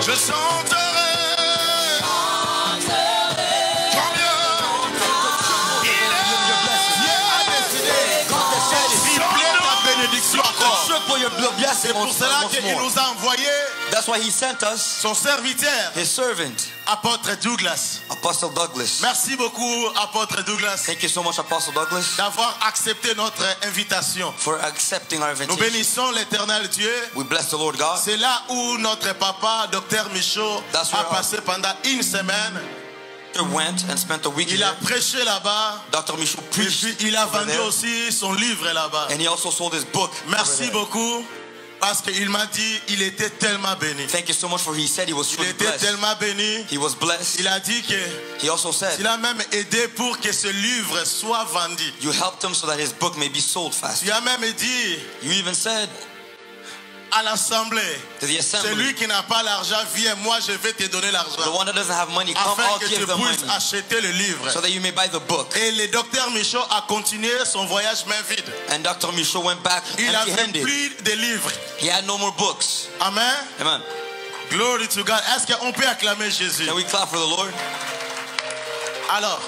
Je chanterai. Combien il est ta bénédiction encore. C'est pour cela qu'il nous a envoyé That's why he sent us son serviteur, his servant, apôtre Douglas. Apostle Douglas. Merci beaucoup, apôtre Douglas, Thank you so much, Apostle Douglas, d'avoir accepté notre invitation. for accepting our Nous invitation. bénissons l'éternel Dieu. We bless the Lord God. C'est là où notre papa, Dr Michaud, That's a where passé pendant une semaine. He went and spent a week Il a there. prêché là-bas. Dr. Michaud Et preached puis il a over vendu there, aussi son livre là-bas. and he also sold his book. over Merci there. beaucoup. Parce qu'il m'a dit, il était tellement béni. Thank you so much for he said he was Il truly était blessed. tellement béni. He was blessed. Il a dit que He also said il a même aidé pour que ce livre soit vendu. you helped him so that his book may be sold faster. Tu as même dit You even said à l'assemblée, to the assembly, celui qui n'a pas l'argent, viens, moi je vais te donner the l'argent. one that doesn't have money, come, Afin I'll que give tu the puisses money acheter le livre. so that you may buy the book. Et le docteur Michaud a continué son voyage main vide. And Dr. Michaud went back Il n'avait empty-handed. plus de livres. He had no more books. Amen. Amen. Glory to God. Est-ce qu'on peut acclamer Jésus? Can we clap for the Lord? Alors,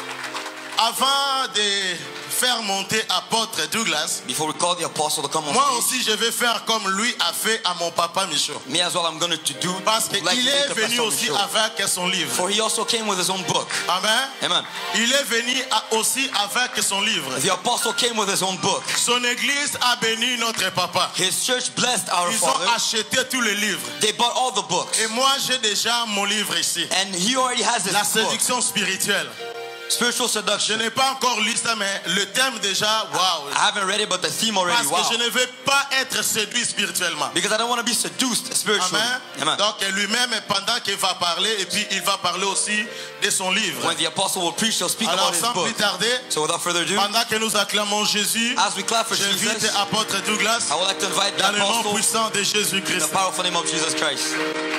avant de faire monter apôtre Douglas, Before we call the apostle to come on moi stage, aussi je vais faire comme lui a fait à mon papa Michaud. me as well, I'm going to do Parce like qu'il he est did to venu Pastor aussi Michaud. avec son livre. For he also came with his own book. Amen. Amen. Il est venu aussi avec son livre. The apostle came with his own book. Son église a béni notre papa. His church blessed our Ils ont father. acheté tous les livres. They bought all the books. Et moi j'ai déjà mon livre ici. And he already has his La book. séduction spirituelle. Spiritual Je seduction. n'ai pas encore lu ça, mais le thème déjà, waouh. I haven't read it, but the theme already, Parce que wow. je ne veux pas être séduit spirituellement. Because I don't want to be seduced spiritually. Amen. Amen. Donc lui-même, pendant qu'il va parler, et puis il va parler aussi de son livre. When the apostle will preach, he'll speak Alors about his sans book. plus tarder, So without further ado, pendant que nous acclamons Jésus, as we clap for j'invite Jesus, apôtre Douglas I would like to invite the dans le nom apostle puissant de in Jésus-Christ. the powerful name of Jesus Christ.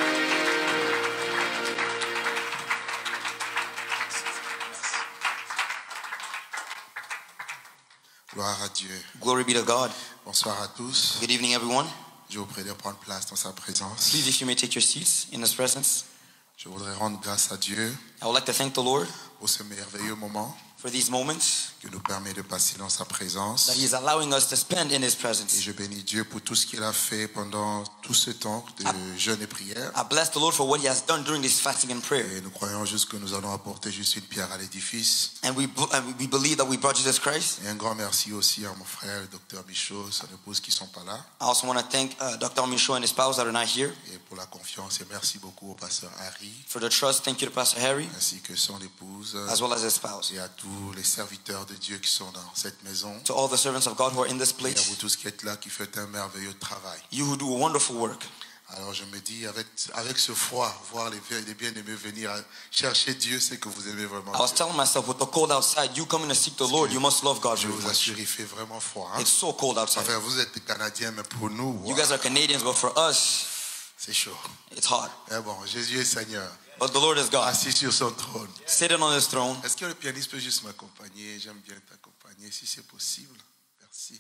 Gloire à Dieu. Glory be to God. Bonsoir à tous. Good evening, everyone. Je vous prie de prendre place dans sa présence. Please, if you may take your seats in His presence. Je voudrais rendre grâce à Dieu I would like to thank the Lord pour ce merveilleux moment for these moments qui nous permet de passer dans sa présence. that He is allowing us to spend in His Et presence. je bénis Dieu pour tout ce qu'il a fait pendant tout ce temps de jeûne et prière. I bless the Lord for what He has done during this fasting and prayer. Et nous croyons juste que nous allons apporter juste une pierre à l'édifice. And we believe that we brought Jesus Christ. Et un grand merci aussi à mon frère, le docteur Michaud, son épouse qui sont pas là. I also want to thank Dr. Michaud and his spouse that are not here. Et pour la confiance. Et merci beaucoup au pasteur Harry, For the trust, thank you to Pastor Harry, ainsi que son épouse. as well as his spouse. Et à tous les serviteurs de Dieu qui sont dans cette maison. To all the servants of God who are in this Et à vous place, tous qui êtes là, qui faites un merveilleux travail. you who do a wonderful work. Alors je me dis, avec ce froid, voir les bien-aimés venir chercher Dieu, c'est que vous aimez vraiment I was Dieu. telling myself, with the cold outside, you coming to seek the Lord, you must love God Je very vous much. assure, il fait vraiment froid. Hein? It's so cold outside. Enfin, vous êtes Canadiens, mais pour nous, You wow, guys are Canadians, but for us, c'est chaud. it's hot. Mais bon, Jésus est Seigneur, But the Lord is God, assis sur son trône. sitting on His throne. Est-ce que le pianiste peut juste m'accompagner? J'aime bien t'accompagner, si c'est possible. Merci.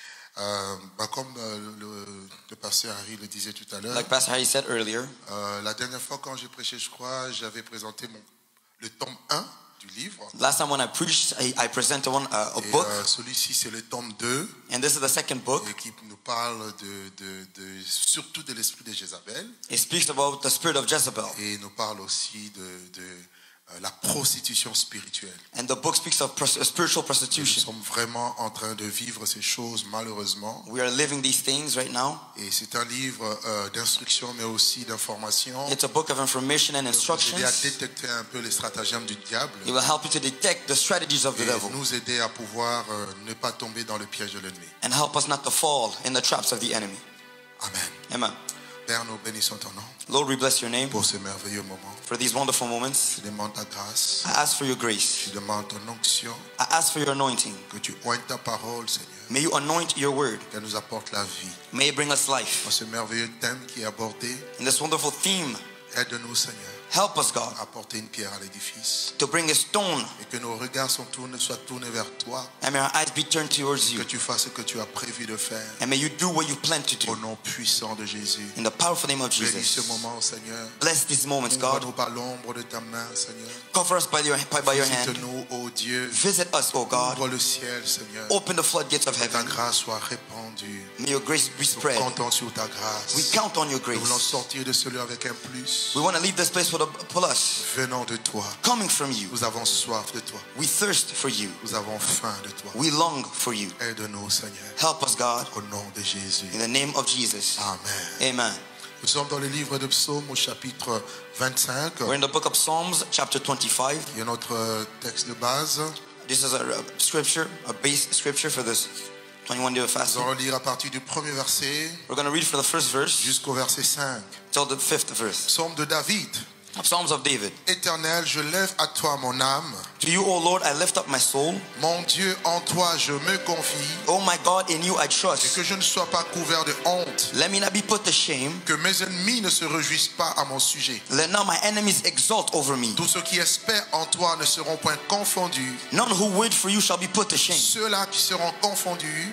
Comme le pasteur Harry le disait tout à l'heure, Like Pastor Harry said earlier, la dernière fois quand j'ai prêché, je crois, j'avais présenté le tome 1 du livre. last time when I preached, I presented a Et, book, celui-ci, c'est le tome 2, and this is the second book. et qui nous parle surtout de l'esprit de Jézabel, It speaks about the spirit of Jezebel. et nous parle aussi de la prostitution spirituelle. And the book speaks of spiritual Nous prostitution. sommes vraiment en train de vivre ces choses, malheureusement. We are living these things right now. Et c'est un livre d'instruction, mais aussi d'information. It's a book of information and Aider à instructions. détecter un peu les stratagèmes du diable. It will help you to detect the strategies of the Et devil nous aider à pouvoir ne pas tomber dans le piège de l'ennemi. and help us not to fall in the traps of the enemy. Amen. Amen. Père, nous bénissons ton nom Lord, we bless your name pour ce merveilleux moment. for these wonderful moments. Je demande ta grâce. I ask for your grace. Je demande ton onction. I ask for your anointing. Que tu oignes ta parole, Seigneur. May you anoint your word. Qu'elle nous apporte la vie. May it bring us life. Dans ce merveilleux thème qui est abordé, In this wonderful theme Aide-nous, Seigneur, Help us, God, à apporter une pierre à l'édifice. to bring a stone, Et que nos regards soient tournés vers toi. and may our eyes be turned towards Que you, tu fasses ce que tu as prévu de faire. and may you do what you plan to Au do. nom puissant de Jésus. In the powerful name of Bénis ce Jesus, moment, Seigneur. bless these moments, God. Ouvre-nous par l'ombre de ta main, Seigneur. Cover us by your hand. Visite-nous, ô Dieu. Visit us, O God. Ouvre le ciel, Seigneur. Open the floodgates of Que ta heaven. grâce soit répandue. May your grace be Nous spread. comptons sur ta grâce. We count on your Nous voulons grace. sortir de ce lieu avec un plus. We want to leave this place with a plus, Venons de toi. coming from you. Nous avons soif de toi. We thirst for you. Nous avons faim de toi. We long for you. Aide-nous, Seigneur. Help us, God, Au nom de Jésus. in the name of Jesus. Amen. Amen. Nous sommes dans le livre de Psaumes au chapitre 25. We're in the book of Psalms, chapter 25. Il y a notre texte de base. This is a scripture, a base scripture for this 21-day Nous fasting. allons lire à partir du premier verset We're going to read from the first verse jusqu'au verset 5. till the 5th verse. Psaume de David. Psalms of David. Éternel, je lève à toi mon âme. To you, O Lord, I lift up my soul. Mon Dieu, en toi je me confie. O my God, in you I Et trust. que je ne sois pas couvert de honte. Let me not be put to shame. Que mes ennemis ne se réjouissent pas à mon sujet. Let not my enemies exult over me. Tous ceux qui espèrent en toi ne seront point confondus. None who wait for you shall be put to shame. Ceux-là qui seront confondus,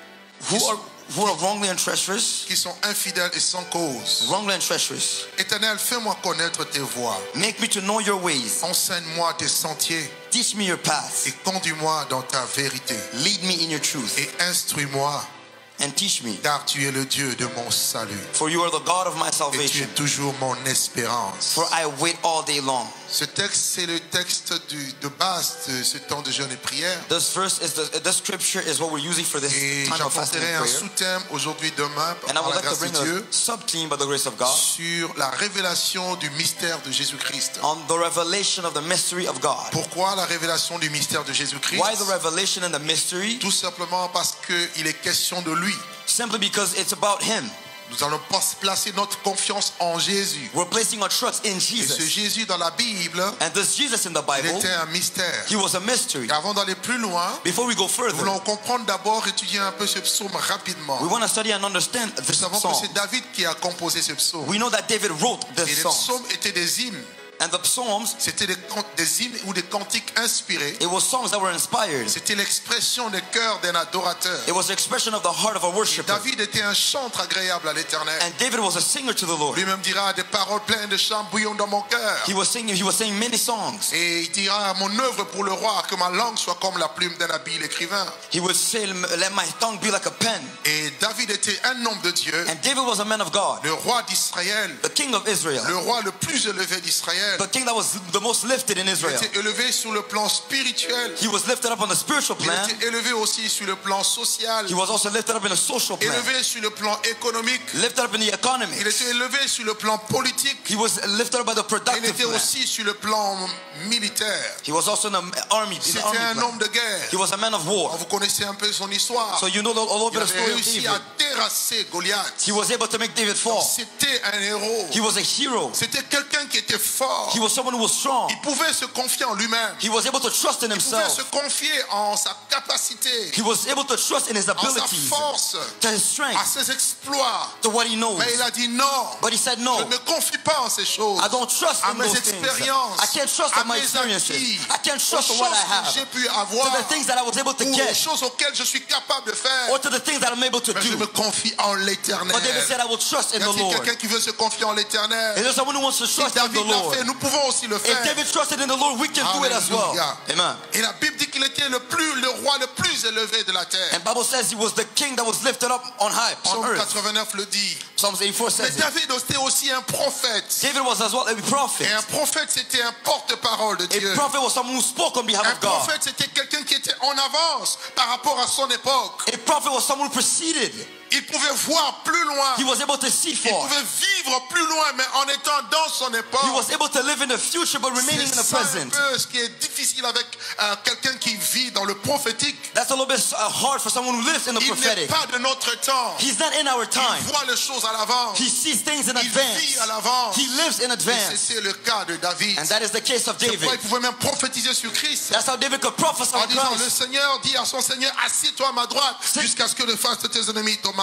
Who are wrongly and treacherous, qui sont infidèles et sans cause. wrongly and treacherous. Éternel, fais-moi connaître tes voies. Make me to know your ways. Enseigne-moi tes sentiers Teach me your paths. et conduis-moi dans ta vérité. Lead me in your truth Et instruis-moi, and teach me. car tu es le Dieu de mon salut. For you are the God of my Et tu salvation. es toujours mon espérance. For I wait all day long. Ce texte, c'est le texte de base de ce temps de jeûne et prière. This scripture is what we're using for this Et time of fasting j'apporterai and un prayer. sous-thème aujourd'hui, demain, And I par would la like to grâce de bring a Dieu, sub-theme by the grace of God sur la révélation du mystère de Jésus-Christ. on the revelation of the mystery of God. Pourquoi la révélation du mystère de Jésus-Christ? Why the revelation and the mystery? Tout simplement parce qu'il est question de lui. Simply because it's about Him. Nous allons placer notre confiance en Jésus. We're placing our trust in Et ce Jesus. Jésus dans la Bible, And this Jesus in the il Bible, était un mystère. He was a mystery. Et avant d'aller plus loin, Before we go nous further, voulons comprendre d'abord, étudier un peu ce psaume rapidement. we want to study and understand Nous this savons que song. c'est David qui a composé ce psaume. We know that David wrote Et this les song. psaumes étaient des hymnes. And the Psalms, C'était des hymnes ou des cantiques inspirés. it was songs that were inspired. C'était l'expression des cœurs d'un adorateur. It was the expression of the heart of a worshiper. David était un chantre agréable à l'Éternel. And David was a singer to the Lord. Lui-même dira des paroles pleines de chants bouillonnent dans mon cœur. He was saying many songs. Et il dira à mon œuvre pour le roi, que ma langue soit comme la plume d'un habile écrivain. He would say, let my tongue be like a pen. Et David était un homme de Dieu, And David was a man of God, le roi d'Israël, the king of Israel, le roi le plus élevé d'Israël. the king that was the most lifted in Il Israel. était élevé sur le plan spirituel. He was lifted up on the spiritual Il plan. était élevé aussi sur le plan social. He was also lifted up in a social plan. Élevé sur le plan économique. Lifted up in the economy. Il était élevé sur le plan politique. He was lifted up by the Il productive était plan. aussi sur le plan militaire. He was also in the army. C'était un homme de guerre. He was a man of war. Vous connaissez un peu son histoire. So you know a little Il bit of avait story of réussi David. à terrasser Goliath. He was able to make David fall. C'était un héros. He was a hero. C'était quelqu'un qui était fort. He was someone who was strong. Il pouvait se confier en lui-même. He was able to trust in Il pouvait se himself. confier en sa capacité, He was able to trust in his en sa abilities, force, to his à strength, ses exploits. to what he knows. Mais il a dit non. But he said Je no. ne me confie pas en ces choses. I don't trust À in mes those things. expériences, I can't trust à in my mes experiences. acquis, I can't trust aux in what I choses que have. j'ai pu To avoir, the things that I was able to ou aux get, choses auxquelles je suis capable de faire. or to the things that I'm able to Mais je do. me confie en l'Éternel. But David said, I will trust in Y the a-t-il Lord. quelqu'un qui veut se confier en l'Éternel? Is there someone who wants to Si trust in the David l'a Lord? fait, nous pouvons aussi le If faire. David trusted in the Lord, we can do it as well. Alléluia. Amen. Et la Bible dit qu'il était le roi le plus élevé de la terre. And Bible says he was the king that was lifted up on high, on Psaume earth. 89 le dit. Psalms 84 Mais says it. David était aussi un prophète. David was as well a prophet. Et un prophète, c'était un porte-parole de Dieu. A prophet was someone who spoke on behalf Un of God. prophète, c'était quelqu'un qui était en avance par rapport à son époque. A prophet was someone who preceded. Il pouvait voir plus loin. He was able to see Il far. pouvait vivre plus loin, mais en étant dans son époque. He was able to live in the future but remaining in C'est the ça un present. peu ce qui est difficile avec quelqu'un qui vit dans le prophétique. That's a little bit hard for someone who lives in the Il n'est prophetic. pas de notre temps. He's not in our time. Il voit les choses à l'avance. He sees things in Il vit à advance. l'avance. He lives in Et advance. c'est le cas de David. And that is the case of C'est David. pourquoi il pouvait même prophétiser sur Christ. That's how David could prophesy En on disant, le Christ. Seigneur dit à son Seigneur, assieds-toi à ma droite C'est- jusqu'à ce que le fasse de tes ennemis ton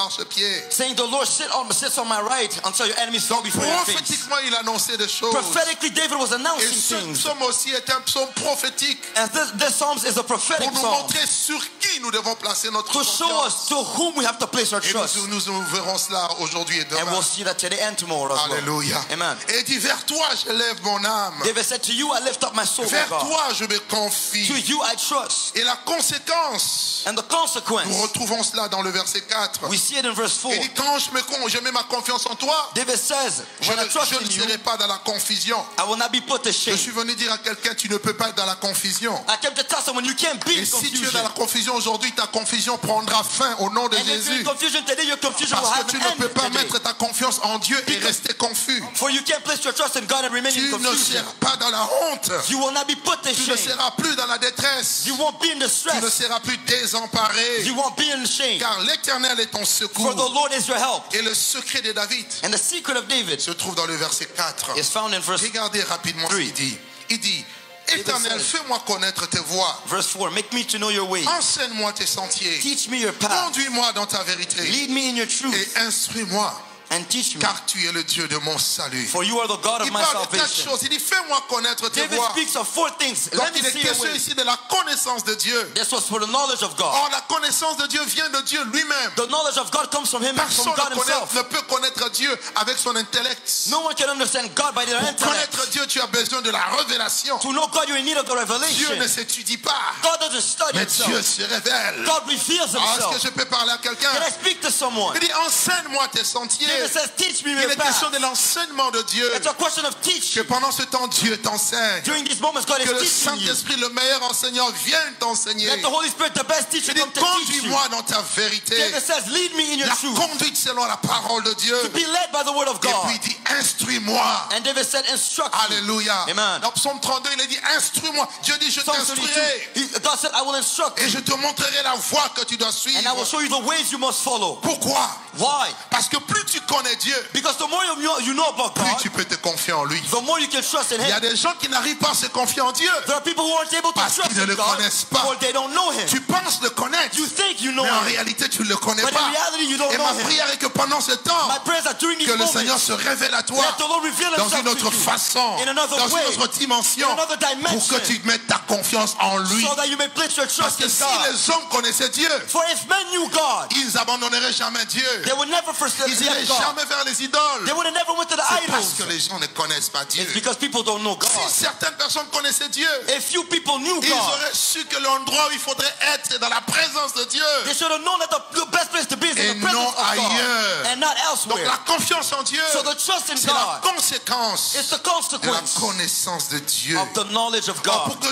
marchepied. Saying the Lord sits on my right until your enemies fall before your face. Prophétiquement, il annonçait des choses. Prophetically, David was Et announcing ce things. psaume aussi est un psaume prophétique And this psalm is a prophetic pour nous psalm montrer sur qui nous devons placer notre to show confiance. us to whom we have to place our Et trust. nous verrons cela aujourd'hui et And demain. we'll see that today and tomorrow as well. Alléluia. Amen. Et il dit, vers toi je lève mon âme. David said, to you I lift up my soul, Vers O God. toi je me To confie. you I trust. Et la conséquence, And the nous consequence, retrouvons cela dans le verset 4. we see it in verse 4. Il dit, quand je mets ma confiance en toi, David says, je when I trust ne in you, serai pas dans la confusion. I will not be put to Je shame. suis venu dire à quelqu'un, tu ne peux pas être dans la confusion. I came to tell someone you can't be Et in si tu es confusion. dans la confusion aujourd'hui, ta confusion prendra fin au nom de And if you're in Jésus. confusion today, your confusion will Parce have que tu an ne peux end pas today. mettre ta confiance en Dieu et rester confus. For you can't place your trust in God and remain Tu in ne confusion. seras pas dans la honte. You will not be put to Tu ne shame. seras plus dans la détresse. You won't be in Tu ne distress. seras plus désemparé. You won't be in shame. Car l'Éternel est ton For secours. the Lord is your help. Et le secret de David And the secret of David se trouve dans le verset 4. is found in verse Regardez rapidement ce qu'il dit. Il dit, Éternel, fais-moi connaître tes voies. 4. Make me to know your ways. Enseigne-moi tes sentiers. Teach me your path. Conduis-moi dans ta vérité. Lead me in your truth Et instruis-moi. and teach me. Car tu es le Dieu de mon salut. For you are the God of Il my parle de quatre salvation. choses. Il dit, fais-moi connaître tes David voies. speaks of 4 things. Donc Let me il est see your question ways. ici de la connaissance de Dieu. This was for the knowledge of God. Or la connaissance de Dieu vient de Dieu lui-même. The knowledge of God comes from Him and from Personne God Himself. ne peut connaître Dieu avec son intellect. No one can understand God by their Pour intellect. connaître Dieu, tu as besoin de la révélation. To know God, you're in need of the Dieu revelation. ne s'étudie pas, God doesn't study mais Dieu Himself. se révèle. God reveals Ah, est-ce que Himself. je peux parler à quelqu'un? Can I speak to someone? Il dit, enseigne-moi tes sentiers. David says, teach me Il your est question path. de l'enseignement de Dieu. It's a question of Que teaching. pendant ce temps, Dieu t'enseigne. During these moments, God Que le is teaching you. Saint-Esprit, le meilleur enseignant, vienne t'enseigner. Let the Holy Spirit, the best teacher, Il dit, come to teach you. conduis-moi dans ta vérité. David says, lead me in your La truth. conduite selon la parole de Dieu. Be led by the word of Et God. puis il dit, instruis-moi. And David said, instruct me. Alléluia. Amen. Dans Psaume 32, il a dit, instruis-moi. Dieu dit, je Psalm t'instruirai. 32, God said, I will instruct Et you. je te montrerai la voie que tu dois And I suivre. will show you the ways you must follow. Pourquoi? Why? Parce que plus tu connais Dieu, Because the more you know about plus God, tu peux te confier en lui. the more you can trust in Il y a Him. des gens qui n'arrivent pas à se confier en Dieu. There are people who aren't able to Parce trust qu'ils ne in le God, connaissent pas. or they don't know Him. Tu penses le connaître, You think you know mais en Him, réalité tu ne le connais but pas. in reality you don't Et know ma Him. prière est que pendant ce temps, My prayers are during these que le moments, Seigneur se révèle à toi let the Lord reveal dans Himself une autre to you façon, in another dans way, une autre dimension, in another pour dimension, que tu mettes ta confiance en lui. so that you may place your Parce trust que in si God. les hommes connaissaient Dieu, For if men knew God, ils n'abandonneraient jamais Dieu. they would never forsake Ils n'iraient God. jamais vers les idoles. They would have never went to the C'est parce que idols. les gens ne connaissent pas Dieu. It's because people don't know God. Si certaines personnes connaissaient Dieu, If few people knew ils God, auraient su que l'endroit où il faudrait être, c'est dans la présence de Dieu. they should have known that the best place to be is Et in the presence non of God ailleurs. and not Donc elsewhere. la confiance en Dieu, So the trust in c'est la God conséquence is the de la consequence connaissance de Dieu. of the knowledge of Alors, God.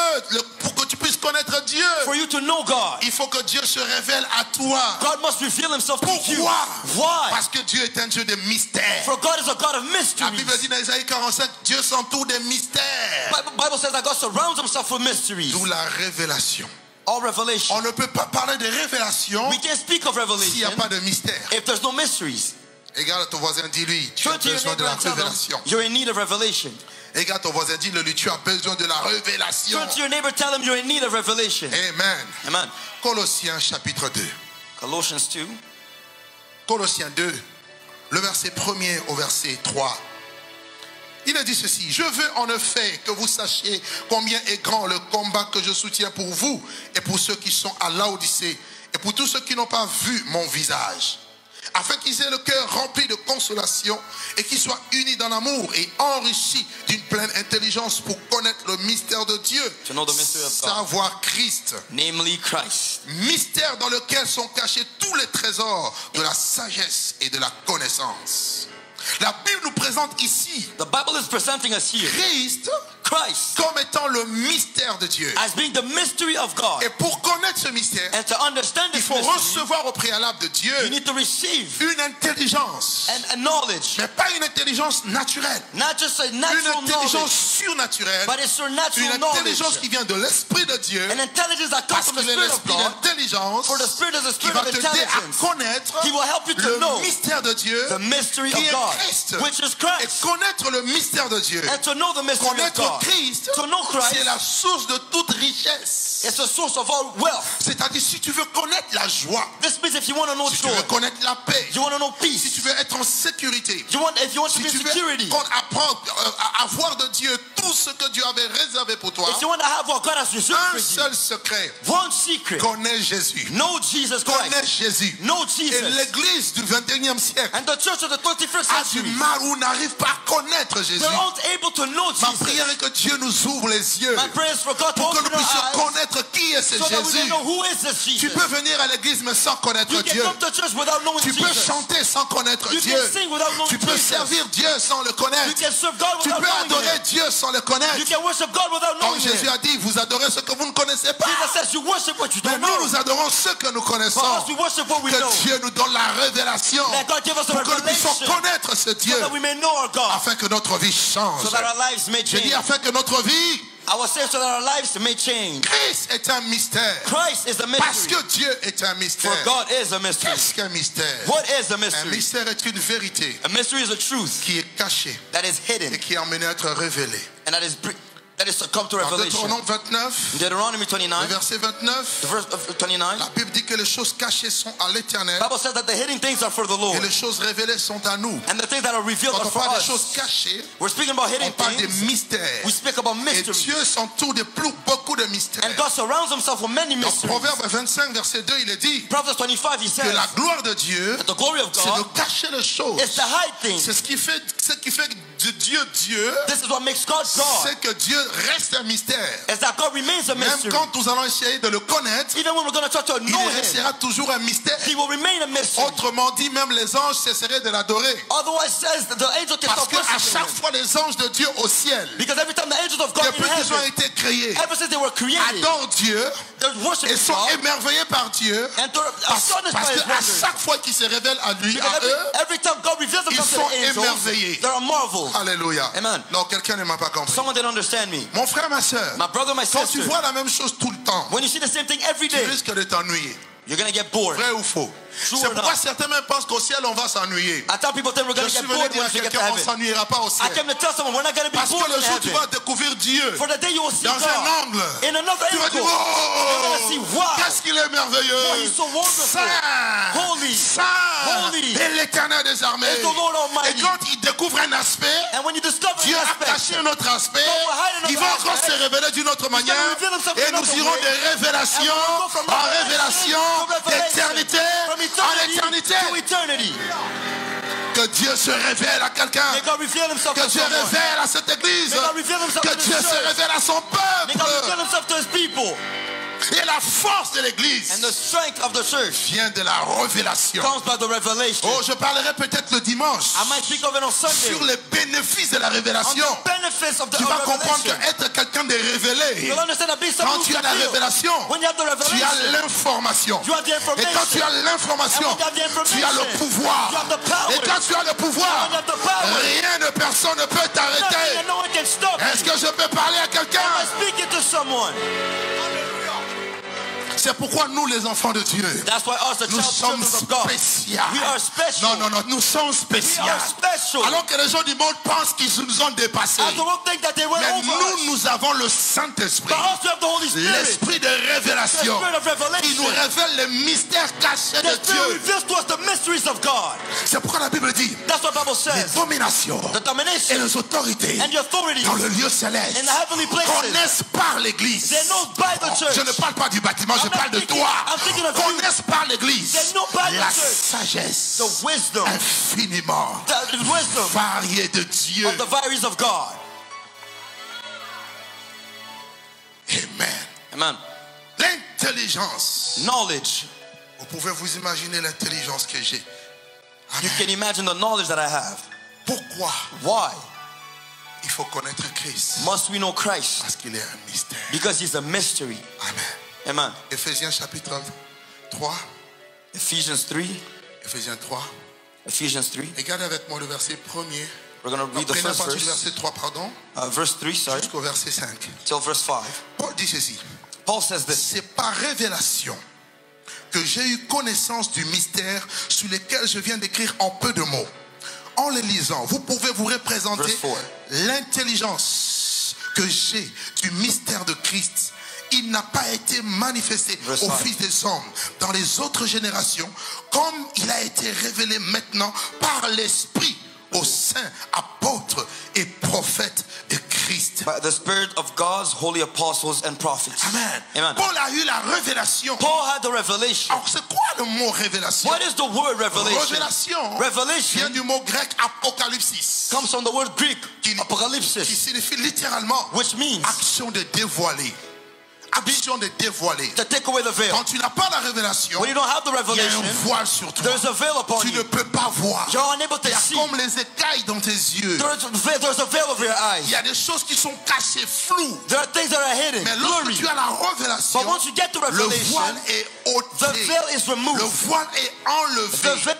pour que tu puisses connaître Dieu, For you to know God, il faut que Dieu se révèle à toi. God must reveal Himself to you. Pourquoi? Why? Parce que Dieu est un Dieu de mystère. For God is a God of La Bible mysteries. dit dans Isaïe 45, Dieu s'entoure des mystères. Bible says that God surrounds Himself with mysteries. D'où la révélation. All revelation. On ne peut pas parler de révélation We can't speak of s'il n'y revelation a pas de mystère. if there's no mysteries. Regarde ton voisin, dis-lui, tu as Turn to your besoin de neighbor la and tell them révélation. you're in need of revelation. Regarde ton voisin, dis-le, tu as besoin de la révélation. Turn to your neighbor, tell him you're in need of revelation. Amen. Amen. Colossiens chapitre 2. Colossians 2. Colossiens 2, le verset 1er au verset 3. Il a dit ceci: je veux en effet que vous sachiez combien est grand le combat que je soutiens pour vous et pour ceux qui sont à Laodicée et pour tous ceux qui n'ont pas vu mon visage, afin qu'ils aient le cœur rempli de consolation et qu'ils soient unis dans l'amour et enrichis d'une pleine intelligence pour connaître le mystère de Dieu, To know the mystery of God. savoir Christ, Namely Christ. mystère dans lequel sont cachés tous les trésors de la sagesse et de la connaissance. La Bible nous présente ici The Bible is presenting us here Christ comme étant le mystère de Dieu. as being the mystery of God. Et pour connaître ce mystère, And to understand il this faut mystery, recevoir au préalable de Dieu you need to receive une intelligence, and knowledge. mais pas une intelligence naturelle, Not just a une natural intelligence knowledge, surnaturelle, but it's supernatural une intelligence knowledge. qui vient de l'Esprit de Dieu, An intelligence that comes parce from the qu'il est Spirit of l'Esprit God. d'intelligence For the Spirit is a qui spirit va of te aider à intelligence. connaître He will help you to le know mystère de Dieu, the mystery qui of est God, Christ. which is Et Christ. connaître le mystère de Dieu, And to know the mystery of connaître God. Christ, To know Christ, c'est la source de toute richesse. it's the source of all wealth. C'est-à-dire, si tu veux connaître la joie, This means if you want to know si tu joy, veux connaître la paix, you want to know si peace, tu veux être en sécurité, if you want to si be in tu veux security, apprendre à avoir de Dieu tout ce que Dieu avait réservé pour toi, if you want to have what God has reserved un for you, seul secret, one secret, connais Jésus. know Jesus Connais Christ, Jésus. know Et Jesus. l'église du 21e siècle And the church of the 21st a du century, mal ou n'arrive pas à connaître Jésus. they're not able to know Ma Jesus. prière est que Dieu nous ouvre les yeux My prayer is for God to pour que open nous our puissions eyes connaître qui est ce so that we may Jésus. know who is this Tu Jesus. peux venir à l'église mais sans connaître You can Dieu. come to church without knowing Tu peux Jesus. chanter sans connaître You Dieu. can sing without knowing Tu peux Jesus. servir Dieu sans le You connaître. can serve God Tu without peux knowing adorer Him. Dieu sans le connaître. You can worship God without Comme knowing Jésus Him. a dit, vous adorez ce que vous ne connaissez pas. Jesus says you worship what you Mais don't nous, know. nous adorons ce que nous connaissons. For us, we worship what we know. Que Dieu nous donne la révélation Let God give us a pour que nous puissions revelation connaître ce Dieu so that we may know our God, afin que notre vie change. so that our lives may J'ai dit change. afin que notre vie, I will say so that our lives may change. Christ est un mystère. Christ is a Parce mystery. que Dieu est un For mystère. God is a mystery. Qu'est-ce qu'un mystère? What is a Un mystery? mystère est une vérité A mystery is a truth qui est cachée that is hidden et qui est emmenée à être révélée. and that is to come to Dans revelation. Deutéronome 29, Deuteronomy le 29, verset 29, the verse of 29, la Bible dit que les choses cachées sont à l'éternel the Bible says that the hidden things are for the et Lord, les choses révélées sont à nous. and the things that are revealed Quand are on for parle des us. choses cachées, We're speaking about on hidden parle des things. mystères. We speak about Et mysteries. Dieu s'entoure de beaucoup de mystères. And God surrounds himself with many Dans mysteries. Proverbe 25, verset 2, il est dit Proverbs 25, he que says la gloire de Dieu, that the glory of c'est de God cacher les choses. is to hide things. C'est ce qui fait de Dieu Dieu, This is what makes God God. c'est que Dieu reste un mystère. Is that God remains a Même mystery. quand nous allons essayer de le connaître, Even when we're going to try to il know Him, restera toujours un mystère. He will remain a mystery. Autrement dit, même les anges cesseraient de l'adorer. Otherwise, says that the angel can Parce stop qu'à worshiping chaque Him. fois, les anges de Dieu au ciel, Because every time the angels of God in depuis qu'ils ont heaven, été créés, ever since they were created, adorent Dieu they're et worshiping sont God émerveillés par Dieu. and they're astonished Parce by His qu'à wonders. chaque fois qu'ils se révèlent à lui, Because à eux, every time God reveals Himself ils to sont the angels, émerveillés. they're marveled. Alléluia. Amen. Non, quelqu'un ne m'a pas compris. Someone didn't understand me. Mon frère, ma soeur, My brother, my quand tu sister, vois la même chose tout le temps, when you see the same thing every tu day, risques de t'ennuyer. you're going to get bored. Vrai ou faux? True C'est or pourquoi not? certains même pensent qu'au ciel on va s'ennuyer. I tell people then we're Je going to suis get venu bored dire à once we get to quelqu'un qu'on ne heaven. s'ennuiera pas au I ciel. came to tell someone we're not going to be Parce bored que le in jour où tu heaven. vas découvrir Dieu For the day you will see dans un God angle, in another tu vas angle, dire, you're going to see, oh, wow, qu'est-ce qu'il est merveilleux, oh, he's so wonderful, saint, holy, saint, holy, et l'éternel des armées. is the Lord Et Almighty. quand il découvre un aspect, And when you discover Dieu an a aspect, caché un autre aspect, God will hide another il va encore aspect. se révéler d'une autre manière, reveal himself in et nous another irons way. de révélation And we'll go from en revelation révélation, to revelation, d'éternité from en éternité. to eternity. Que Dieu se révèle à quelqu'un, May God reveal Himself que to Dieu someone. révèle à cette église, May God reveal Himself que to this Dieu se church. révèle à son May God reveal peuple. Himself to His people. Et la force de And l'église the strength of the church vient de la révélation. comes by the revelation. Oh, je parlerai peut-être le dimanche I might speak of it on Sunday. sur les bénéfices de la On révélation. the benefits of the Tu vas comprendre revelation. qu'être quelqu'un de révélé, You'll understand that being quand someone tu who's as la revealed, révélation, when you have the tu as revelation, l'information. you have the Et information. quand tu as l'information, And when you have the information, tu as le pouvoir. you have the power. Et quand tu as le pouvoir, And when you have the power, rien de personne ne peut nothing t'arrêter. and no one can stop you. Est-ce que je peux parler à Am I quelqu'un? speaking to someone? C'est pourquoi nous, les enfants de Dieu, That's why us, the nous sommes children of God, spéciaux. we are special. Non, nous sommes We spéciaux. are special. Alors que les gens du monde pensent qu'ils nous ont dépassés. As the world think that they went Mais over us, nous avons le Saint-Esprit. but us we have the Holy Spirit, L'esprit de the révélation Spirit of qui nous revelation. révèle les mystères cachés de The Spirit Dieu. reveals to us the mysteries of God. C'est pourquoi la Bible dit That's what the Bible les says. dominations The et domination les autorités and the authorities dans le lieu céleste in the heavenly places, connaissent par l'église. they're known by the church. Je ne parle pas du bâtiment, je I'm not parle de thinking- toi. I'm thinking of you. Connaissent par l'église They're known by the la church. sagesse The wisdom, infiniment the wisdom variée de Dieu. of the varies of God. Amen. Amen. L'intelligence. Knowledge. Vous pouvez vous imaginer l'intelligence que j'ai. You Amen. can imagine the knowledge that I have. Pourquoi Why il faut connaître Christ? must we know Christ? Parce qu'il est un mystère. Because He's a mystery. Amen. Amen. Éphésiens chapitre 3. Ephesians 3. Éphésiens 3. Ephesians 3. Regardez avec moi le verset premier. We're going to read the Prenez à first partir du verse. verset 3, pardon, Verse 3, sorry. jusqu'au verset 5. Till verse 5. Paul dit ceci. Paul says this. C'est par révélation que j'ai eu connaissance du mystère sur lequel je viens d'écrire en peu de mots. En les lisant, vous pouvez vous représenter Verse 4. l'intelligence que j'ai du mystère de Christ, il n'a pas été manifesté au Fils des hommes dans les autres générations, comme il a été révélé maintenant par l'Esprit aux saints apôtres et prophètes de Christ. By the Spirit of God's holy apostles and prophets. Amen. Amen. Paul a eu la révélation. Paul had the revelation. Alors c'est quoi le mot révélation? What is the word revelation? Révélation Revelation vient du mot grec apocalypsis, comes from the word Greek qui apocalypsis, signifie littéralement which means action de dévoiler. Action de dévoiler. to take away the veil. Quand tu n'as pas la révélation, When you don't have the il y a revelation, un voile sur toi. there's a veil upon Tu you. ne peux pas voir. You're unable to Il y a see. comme les écailles dans tes yeux. There's a veil over your eyes. Il y a des choses qui sont cachées, floues. There are things that are hidden, Mais lorsque blurry. tu as la révélation, But once you get to le revelation, voile est the ôté. veil is removed. Le voile est The enlevé. veil,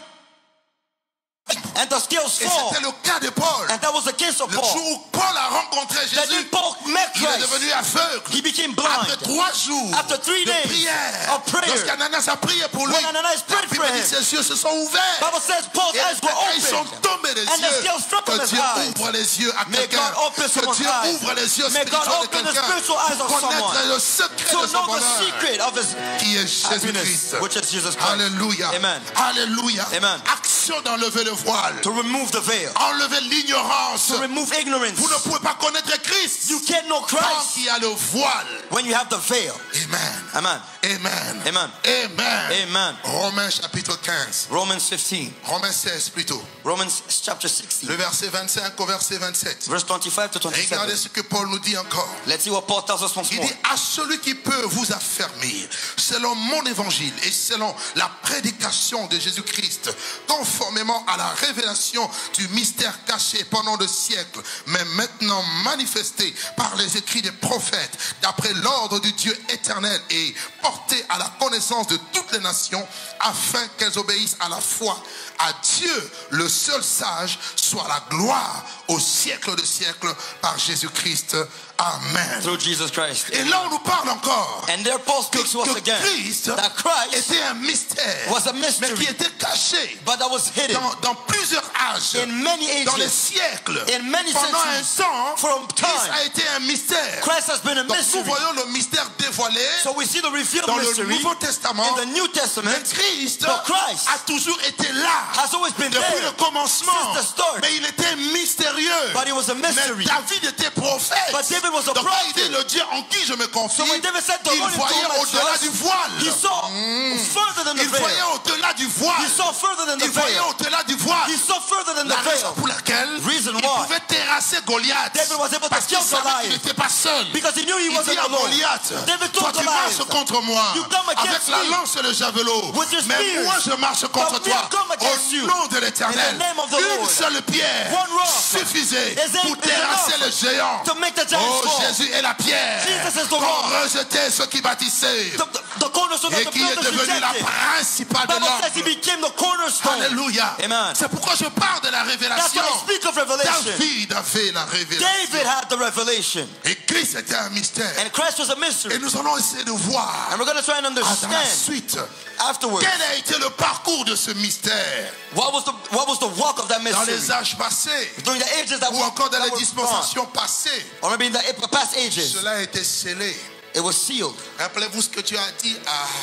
and the scales Et fall. c'était le cas de Paul. And that was the case of Le Paul. jour où Paul a rencontré That day Jésus, Paul met il est Christ. devenu aveugle. He became Après blind. 3 jours After 3 de days prière, of prayer, lorsqu'Ananas a prié pour lui, when Ananias la prayed Bible for dit him, ses yeux se sont ouverts. Bible says Paul's Et eyes were ils sont open. tombés des And the yeux. scales fell from Que his Dieu eyes. ouvre les yeux à May quelqu'un. God open Que someone's Dieu eyes. ouvre les yeux May God spirituels de open the quelqu'un. spiritual eyes of Connaître someone. le secret To de son know the bonheur, secret of his qui est happiness, Jésus-Christ. which is Jesus Christ. Alléluia. Amen. Alléluia. Amen. Action d'enlever le voile. To remove the veil. Enlever l'ignorance. To remove ignorance. Vous ne pouvez pas connaître Christ You can't know tant Christ qu'il y a le voile. when you have the veil. Amen. Amen. Amen. Amen. Amen. Amen. Romains chapitre 15. Romans 15. Romains 16 plutôt. Romans chapter 16. Le verset 25 au verset 27. Verse 25 to 27. Regardez ce que Paul nous dit encore. Let's see what Paul tells us once Il more. dit à celui qui peut vous affermir selon mon évangile et selon la prédication de Jésus-Christ, conformément à la révélation du mystère caché pendant des siècles, mais maintenant manifesté par les écrits des prophètes, d'après l'ordre du Dieu éternel et porté à la connaissance de toutes les nations, afin qu'elles obéissent à la foi à Dieu, le seul sage, soit la gloire au siècle de siècles par Jésus-Christ. Amen. Through Jesus Christ. Et là on nous parle encore And there Paul speaks to us que again Christ that Christ était un mystère, was a mais mystery, qui était caché but that was hidden dans plusieurs âges, in many dans les ages, siècles. in many Pendant un centuries. temps, From Christ time, a été un mystère. Christ has been a Donc nous mystery. voyons le mystère dévoilé So we see the revealed dans le mystery Nouveau Testament. in the New Mais Testament. Christ But Christ a toujours été là has always been depuis there le commencement. since the start. Mais il était mystérieux. But he was a Mais mystery. David était prophète. But David was a Donc prophet. il dit le Dieu en qui je me confie, So when David said the il Lord is voyait my au-delà trust, du voile. he saw further than the Il voyait veil. au-delà du voile. He saw further than the Il voyait veil. au-delà du voile. He saw further than La the raison veil. pour laquelle Reason il why pouvait terrasser Goliath. David was able to Parce qu'il kill savait Goliath. qu'il n'était pas seul. Because he knew he Il wasn't dit à alone. Goliath, David toi told tu marches Goliath, contre moi you come avec against la me lance et le javelot. with your Mais spears. moi je marche contre But me, toi. I come against Au you. nom de In l'Éternel, the name of the une Lord. seule pierre One rock suffisait is pour enough terrasser le géant. to make the giants Oh, fall. Jésus est la pierre Jesus is the qu'on rock. rejetait ceux qui bâtissaient The cornerstone et of the qui est builders devenu la rejected. principale de Bible says he l'ordre. became the cornerstone. Alléluia. Amen. C'est pourquoi je parle de la That's révélation. why I speak of revelation. David avait la révélation. David had the revelation. Et Christ était un mystère. And Christ was a mystery. Et nous allons essayer de voir And we're going to try and dans la understand suite afterwards quel a été le parcours de ce mystère what was the walk of that dans mystery les âges passés during the ages that ou encore dans that les were gone, dispensations passées. or maybe in the past ages. Cela a été scellé. It was sealed. Rappelez-vous ce que tu as dit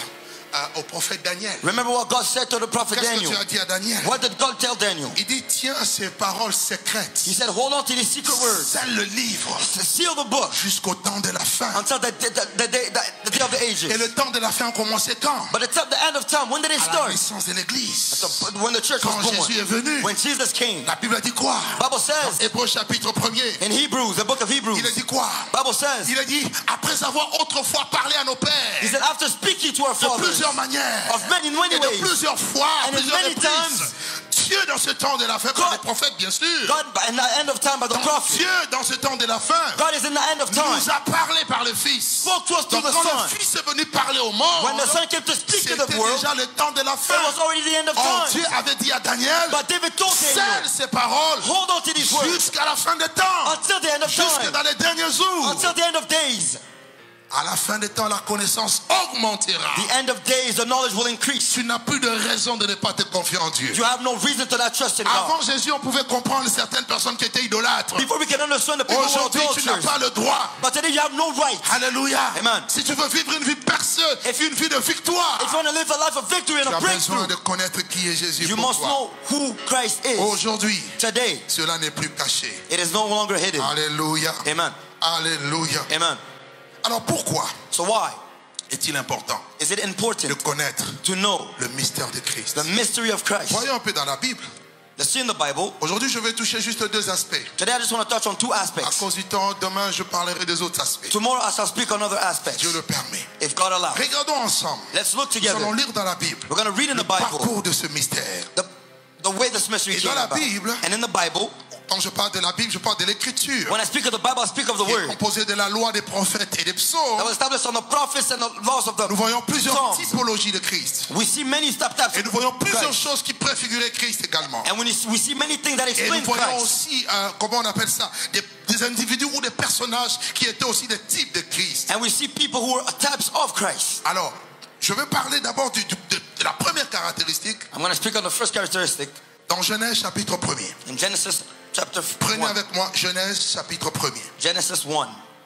au prophète Daniel. Remember what God said to the prophet Qu'est-ce que Daniel. tu as dit à Daniel? What did God tell Daniel? Il dit tiens ces paroles secrètes. He said, hold on to these secret words. Scelle le livre Seal the book jusqu'au temps de la fin. until the day of the ages. Et le temps de la fin a commencé quand? But it's at the end of time. When did it À la start? naissance de l'église. When the church was Quand born. Jésus est venu. When Jesus came. La Bible dit quoi? Bible says Hébreux chapitre 1er. in Hebrews, the book of Hebrews, Il a dit quoi? Bible says, Il a dit après avoir autrefois parlé à nos he pères said, after speaking to our de fathers plusieurs manières of many in many et de ways, plusieurs fois, à and in plusieurs many reprises, times, Dieu dans ce temps de la fin, par God- les prophètes bien sûr, God, in the end of time by the prophet, Dieu dans ce temps de la fin God is in the end of time. nous a parlé par le Fils. Spoke to us through Donc the quand Son. le Fils est venu parler au monde, When the Son came to speak to c'était the world, déjà le temps de la fin. it was already the end of Or time. Dieu avait dit à Daniel, But David told scelle Daniel, ces paroles hold on to these words jusqu'à la fin des temps, until the end of jusque time, dans les derniers jours. until the end of days. À la fin des temps, la connaissance augmentera. The end of days, the knowledge will increase. Tu n'as plus de raison de ne pas te confier en Dieu. You have no reason to not trust in God. Avant Jésus, on pouvait comprendre certaines personnes qui étaient idolâtres. Before we can understand the people who are Aujourd'hui, tu n'as adulterers. pas le droit. But today you have no right. Alléluia. Amen. Si tu veux vivre une vie perceuse, une vie de victoire, If you want to live a life of victory and tu a as besoin breakthrough, de connaître qui est Jésus you pour must toi. know who Christ is. Aujourd'hui, Today, cela n'est plus caché. it is no longer hidden. Alléluia. Amen. Alléluia. Amen. Alors pourquoi So why est-il important is it de important connaître to know le mystère de Christ? the mystery of Christ? Voyons un peu dans la Bible. Let's see in the Bible. Aujourd'hui, je vais toucher juste deux aspects. Today I just want to touch on two À aspects. cause du temps, demain, je parlerai des autres aspects. Tomorrow I shall speak on other aspects, Dieu le permet. if God allows. Regardons ensemble. Let's look Nous together. allons lire dans la Bible We're going to read in le the Bible parcours de ce mystère. the way this mystery Et came dans la about. Bible, And in the Bible, quand je parle de la Bible, je parle de l'écriture. when I speak of the Bible, I speak of the Qui est word composée de la loi des prophètes et des that psaumes. was established on the prophets and the laws of the Nous voyons plusieurs Psalms. typologies de Christ. We see many types Et nous voyons of plusieurs Christ. choses qui préfiguraient Christ également. And we see many things that Et nous explain voyons Christ. aussi, comment on appelle ça, des individus ou des personnages qui étaient aussi des types de Christ. And we see people who are types of Christ. Alors, je vais parler d'abord de la première caractéristique I'm going to speak on the first characteristic dans Genèse chapitre 1er. in Genesis chapter Prenez 1. avec moi Genèse chapitre 1er. Genesis 1.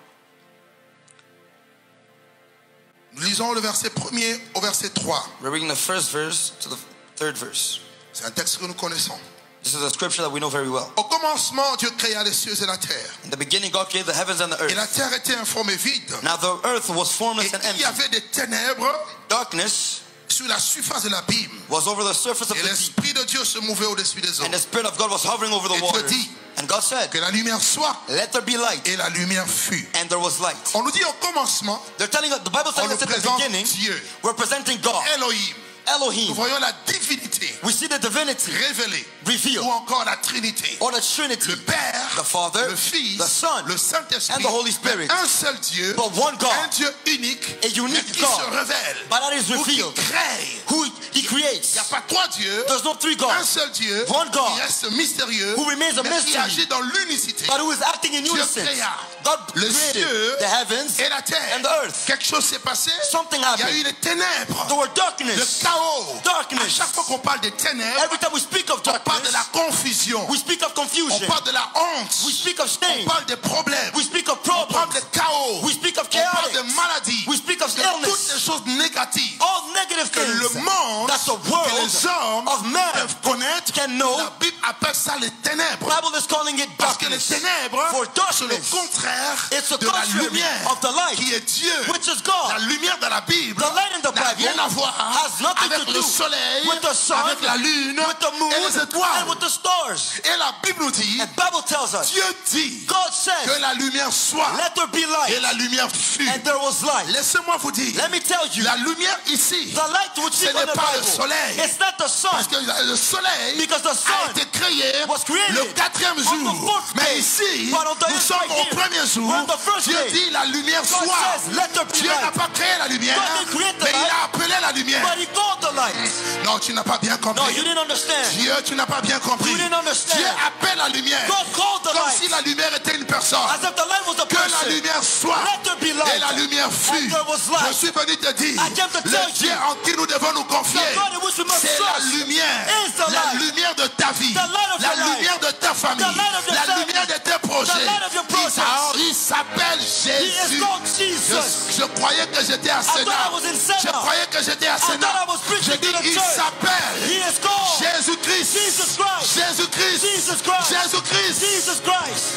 Nous lisons le verset 1er au verset 3. We're reading the first verse to the third verse. C'est un texte que nous connaissons. This is a scripture that we know very well. Au commencement, Dieu créa les cieux et la terre. In the beginning, God created the heavens and the Et la earth. terre était informe et vide. Now the earth was Et formless and il empty. y avait des ténèbres Darkness sur la surface de l'abîme. was over the surface of Et the deep. l'Esprit de Dieu se mouvait au-dessus des eaux. And the Spirit of God was hovering over the Et Dieu waters. dit And God said, que la lumière soit. let there be light. Et la lumière fut. And there was light. On nous dit au commencement, They're telling us, the Bible on tells nous us at the présente beginning, Dieu, we're presenting God, Elohim. Nous Elohim. voyons la divinité We see the divinity révélée. revealed, Ou encore la Trinité. or the Trinity, Le Père, the Father, le Fils, the Son, le Saint-Esprit. and the Holy Spirit. Mais un seul Dieu, but one God, un Dieu unique, a unique mais qui God, se révèle, but that is ou qui revealed, crée. who He Il n'y creates. a pas trois dieux, There's no three un gods, seul Dieu One God, qui reste mystérieux, who remains a mais qui mystery, agit dans l'unicité. but who is acting in Dieu unison. créa God le created ciel the heavens et la terre. and the earth. Quelque chose s'est passé. Something Il y a happened. eu les ténèbres, There were le darkness. chaos. Darkness. À chaque fois qu'on parle des ténèbres, Every time we speak of on parle de darkness, la confusion. we speak of On confusion. parle de la honte. We speak of On shame. parle des problèmes. We speak of On parle problems. de chaos. We speak of On parle chaos. de maladies. We speak of De toutes illness. les choses négatives All negative que le things monde, that the que world les hommes of man peuvent connaître. can know. La Bible appelle ça les ténèbres. Bible is calling it Parce que les darkness. ténèbres, For c'est le darkness, contraire it's the de la contrary lumière of the light, qui est Dieu. which is La God. lumière de la Bible The light in the n'a Bible rien à voir has nothing avec to le do soleil, with the sun, avec la lune with the moon, et les and étoiles. with the stars. Et la Bible nous dit, And Bible tells us, Dieu dit God que says, la lumière soit let there be et light. la lumière fut. And there was light. Laissez-moi vous dire, Let me tell you, la lumière ici, the light which ce is in n'est the pas le Bible, soleil. it's not the sun. Parce que le soleil Because the a sun été créé was created le 4e on jour. the fourth Mais day. ici, But on the nous eighth sommes day au here, 1er jour. we're on the first Dieu day. dit la lumière God soit. says, let there be Dieu n'a light. pas créé la lumière, God didn't create the mais il light. a appelé la lumière. But he called the light. Non, tu n'as pas bien No, compris. you didn't understand. Dieu, tu n'as pas bien compris. You didn't understand. Dieu appelle la lumière. God called the Comme light. si la lumière était une personne. As if the light was a Que la person. lumière soit. Let there be light. Et la lumière fut. And there was light. Je suis venu te dire, I came to tell le Dieu you, en qui nous devons nous confier, the God in which we must c'est la trust lumière. is the La light. lumière de ta vie. The light of La your life. lumière de ta famille. The light of your La family. lumière de tes projets. The light of your projects. Il s'appelle He is Jésus. called Jesus. Je croyais que j'étais à I thought Sénat. I was in Sénat. Je croyais que j'étais à I thought Sénat. I was preaching Je dis, to the il church. s'appelle He is called Jésus-Christ. Jesus Christ. Jésus-Christ. Jesus Christ. Jésus-Christ. Jesus Christ.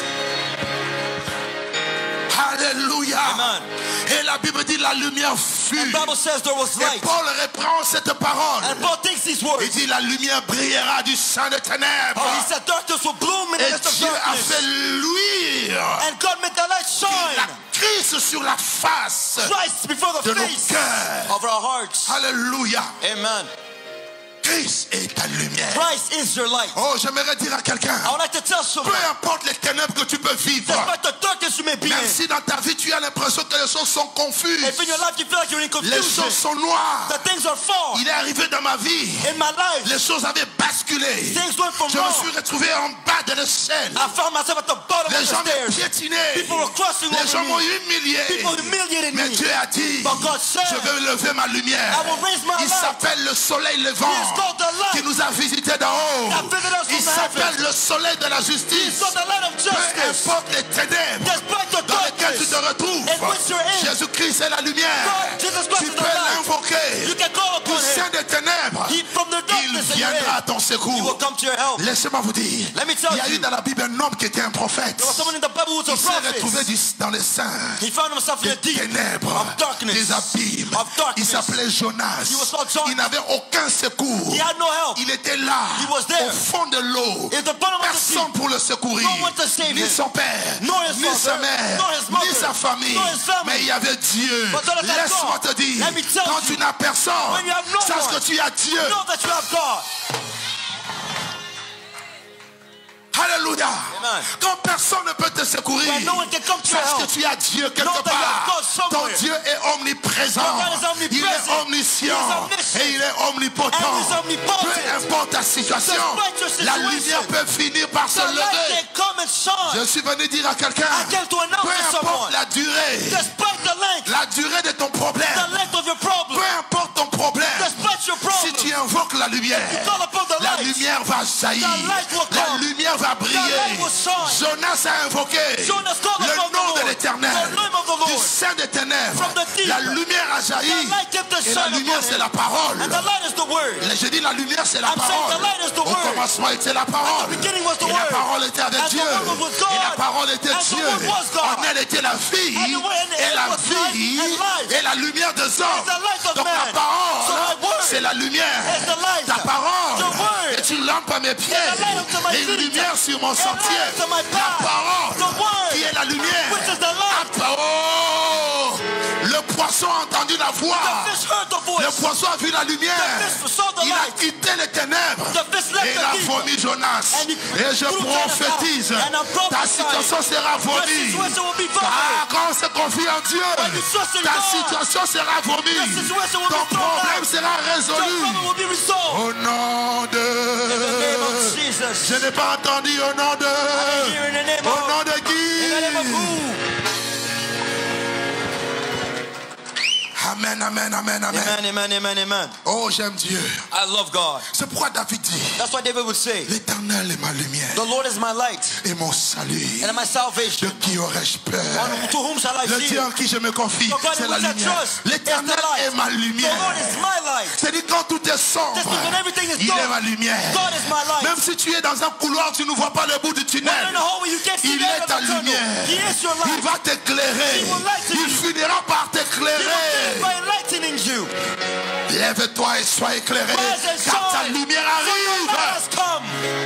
Alléluia. Amen. Et la Bible dit la lumière fut. And Bible says there was Et light. Paul reprend cette parole. And Paul takes these words. Il dit la lumière brillera du sein des ténèbres. Oh, he said darkness will bloom in the Et midst of Dieu a darkness. fait luire And God made the light la shine. Christ sur la face Christ before the de nos face cœurs. of our hearts. Alléluia. Amen. Christ est ta lumière. Christ is your light. Oh, j'aimerais dire à quelqu'un, I would like to tell peu someone, importe les ténèbres que tu peux vivre, despite the darkness you may be même in, si dans ta vie tu as l'impression que les choses sont confuses, if in your life you feel like you're in les confusion, choses sont noires. the things are false. Il est arrivé dans ma vie, In my life, les choses avaient basculé. things went from Je me wrong. suis retrouvé en bas de l'échelle. I found myself at the bottom Les of the gens me stairs. piétinaient. People were crossing Les gens over m'ont me. humilié. People humiliated Mais me. Dieu a dit, But God said, je vais lever ma lumière. I will raise my Il light. s'appelle le soleil levant He is called the light. qui nous a visités d'en haut. That visited us Il from s'appelle heaven. le soleil de la He is justice. called the light of Peu justice. importe les ténèbres despite the dans lesquelles tu darkness te retrouves, in which you're in, Jésus-Christ est la lumière. God, Jesus Christ Tu is the peux light. l'invoquer. You can call Du upon sein him. des ténèbres, From the il darkness that you're viendra à in, ton he will secours. come to your help. Laissez-moi vous dire, Let me tell il y a you. eu dans la Bible un homme qui était un prophète. There was someone in the Bible who was a Il s'est retrouvé prophet. dans les seins He found himself in des the deep ténèbres, of darkness. des abîmes. Of darkness. Il s'appelait Jonas. He was called Jonas. Il n'avait aucun secours. He had no help. Il était là, He was there. au fond de l'eau. In the bottom of the sea. Personne pour le secourir. No one to save Ni him. son père, Nor his ni father, sa mère, nor his mother, ni sa famille. nor his family. Mais il y avait Dieu. But God had Laisse-moi God. te dire, Let me tell quand you, tu n'as personne, when you have no sache one, que tu as Dieu. know that you have God. Alléluia. Amen. Quand personne ne peut te secourir, When no one can come to your sache que help, tu as Dieu quelque know that you have part. God somewhere. Ton Dieu est omniprésent. Your God is omnipresent. Il est omniscient. He is omniscient. Et il est omnipotent. And he's omnipotent. Peu importe ta situation, Despite your la situation, lumière peut finir par se The light lever. can come and shine. Je suis venu dire à quelqu'un, I came to announce peu to importe someone, la durée, despite the length, la durée de ton problème, the length of your problem, peu importe ton problème, despite your si problem, tu invoques la lumière, call upon the la light. lumière va jaillir, The light will la come. lumière va The light briller. will shine. Jonas a invoqué Jonas called le upon the nom de Lord. l'Éternel, The name of the Lord. du sein des ténèbres. From the deep. La lumière a jailli, The light came to et la shine lumière upon c'est him. la parole. And the light is the word. J'ai dit la lumière c'est la I'm saying parole. the light is the Au word. commencement était la parole. At the beginning was the Et la word. parole était avec And the Dieu. word was God. Et la parole était And the Dieu. word was God. En elle était la vie. And the word in Et it la was light vie and life. et la lumière des hommes. the light of Donc la man. So parole my word c'est la lumière. is the light. Ta parole The word est une lampe à mes pieds. is the light unto my Et une feet. lumière sur mon And sentier. light unto my La path. parole The word, qui est la lumière. which is the light. Oh, le poisson a entendu la voix. The fish heard the voice. Le poisson a vu la lumière. The fish saw the Il a light. quitté les ténèbres. The fish left Et il the a deep. vomi Jonas. And he Et je threw prophétise, Jonas out. And I'm ta prophesying. situation sera Your vomi. situation will be vomited. Ah, quand on se confie en Dieu, When you trust in ta God, situation sera vomi. your situation will Ton be thrown problème out. sera Your résolu. problem will be resolved. Au nom In the name of de... Jesus. Je n'ai pas entendu au nom de... Here in the name Au of, nom de in the name of qui? who? Amen, amen, amen, amen. Amen, amen, amen, amen. Oh, j'aime Dieu. I love God. C'est pourquoi David dit, That's why David would say, l'Éternel est ma lumière the Lord is my light et mon salut. and my De salvation. qui aurais-je peur? To whom shall I Le Dieu fear? en qui je me confie, The God c'est in la which I lumière. trust L'Éternel is the light. est ma The lumière. Lord is my light. C'est-à-dire quand tout est sombre, Just when everything is il est dark, ma lumière. God is my light. Même si tu es dans un couloir, tu ne vois pas le bout du When tunnel. in the hallway you can't see Il the end est of ta the tunnel. lumière. He is your Il light. va t'éclairer. He will lighten Il you. finira par He will t'éclairer. end by enlightening you. Lève-toi et sois éclairé, Rise and car ta shine. lumière For your arrive. light has come.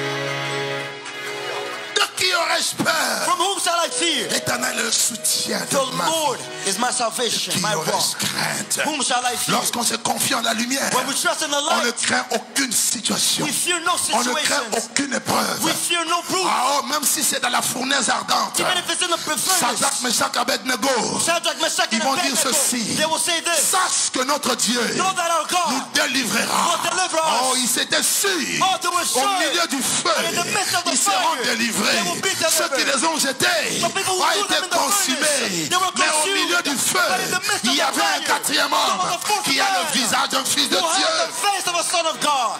De qui aurais-je peur? From whom shall I fear? L'Éternel est le soutien The de ma vie. Lord is my salvation, Qui my rock. aurais-je crainte? Whom shall I fear? Lorsqu'on se confie en la lumière, When we trust in the on ne light, craint aucune situation. we fear no On ne craint situations. aucune épreuve. We fear no proof. Ah, oh, même si c'est dans la fournaise ardente. Even if it's in the furnace. Shadrach, Meshach, Abednego, Shadrach, Meshach, ils and vont dire Abednego, ceci. they will say this. Sache que notre Dieu Know that our nous God délivrera. will deliver us. Oh, ils s'étaient sûrs. Oh, they were Au sure. milieu du feu, And in the midst of the ils seront fire, délivrés. they will be delivered. Ceux qui les ont jetés The people who ont threw été them in the consumés. furnace, they were Mais au consumed. milieu du feu, But in the midst of il y the avait un fire, quatrième there homme was a fourth qui a le man visage d'un fils de who had Dieu. the face of a son of God.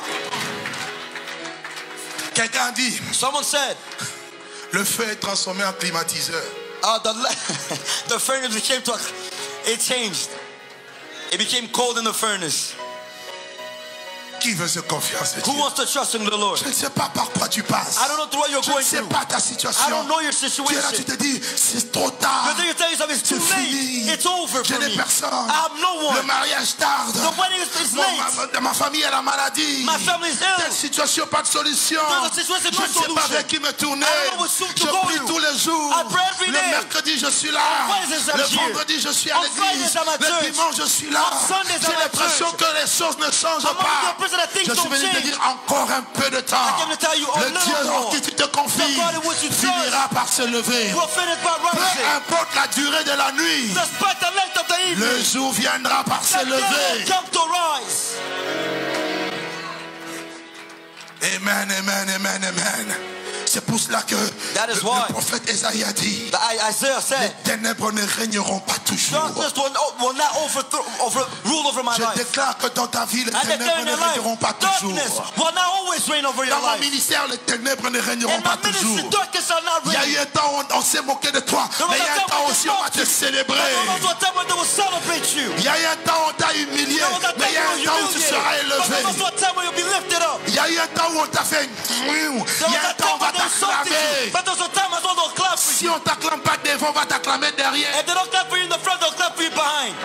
Quelqu'un dit, Someone said, le feu est transformé en climatiseur. the furnace became it changed. It became cold in the furnace. Qui veut se confier en ce Who Dieu? wants to trust in the Lord? Je ne sais pas par quoi tu passes. I don't know through what you're Je ne going sais through. pas ta I situation. don't know your Tu es là, tu situation. te dis, c'est trop tard. But then you tell yourself it's too C'est late. fini. It's over Je for n'ai me. personne. I have no Le one. mariage tarde. The wedding is late. Ma famille a la maladie. My family is Telle ill. situation, pas de solution. There's a situation, Je no ne sais pas solution. vers qui me tourner. I don't know which soup to Je go prie to. tous les jours. I pray every Le day. mercredi, je suis là. On Wednesdays, I'm Le here. vendredi, je suis à On l'église. Fridays, I'm at Le church. dimanche, je suis là. On Sundays, J'ai I'm at l'impression church. que les choses ne changent I'm only pas. the person that thinks Je suis don't venu te change. dire encore un peu de temps. I came to tell you a Le little Dieu en more. qui tu te confies The God in which you trust finira par se lever. will finish by Peu rising. importe la durée de la nuit, Despite the length of the le evening, jour viendra par se the day will lever. come to rise. Amen, amen, amen, amen. C'est pour cela que That is le why prophète Esaïe a dit, Isaiah les said, ténèbres ne régneront pas toujours. darkness will not rule over my Je life. déclare que dans ta vie, les I declare ténèbres in ne your life, régneront pas toujours. darkness will not always reign over your Dans mon life. ministère, les ténèbres ne régneront In pas my toujours. ministry, darkness shall not Il y a reign. eu un temps où on s'est moqué de toi, mais il y a un temps aussi où on va te célébrer. There was a time when they will celebrate you. Il y a eu un temps où on t'a humilié, There was a mais il y a time un when temps you où tu humiliated. seras But élevé. there was a time when you'll be lifted up. Il y a eu un temps où on t'a fait. Il y a un temps où on va t'acclamer. But there's a time as well they'll clap for Si you. on t'acclame pas devant, on va t'acclamer derrière. If they don't clap for you in the front, they'll clap for you behind.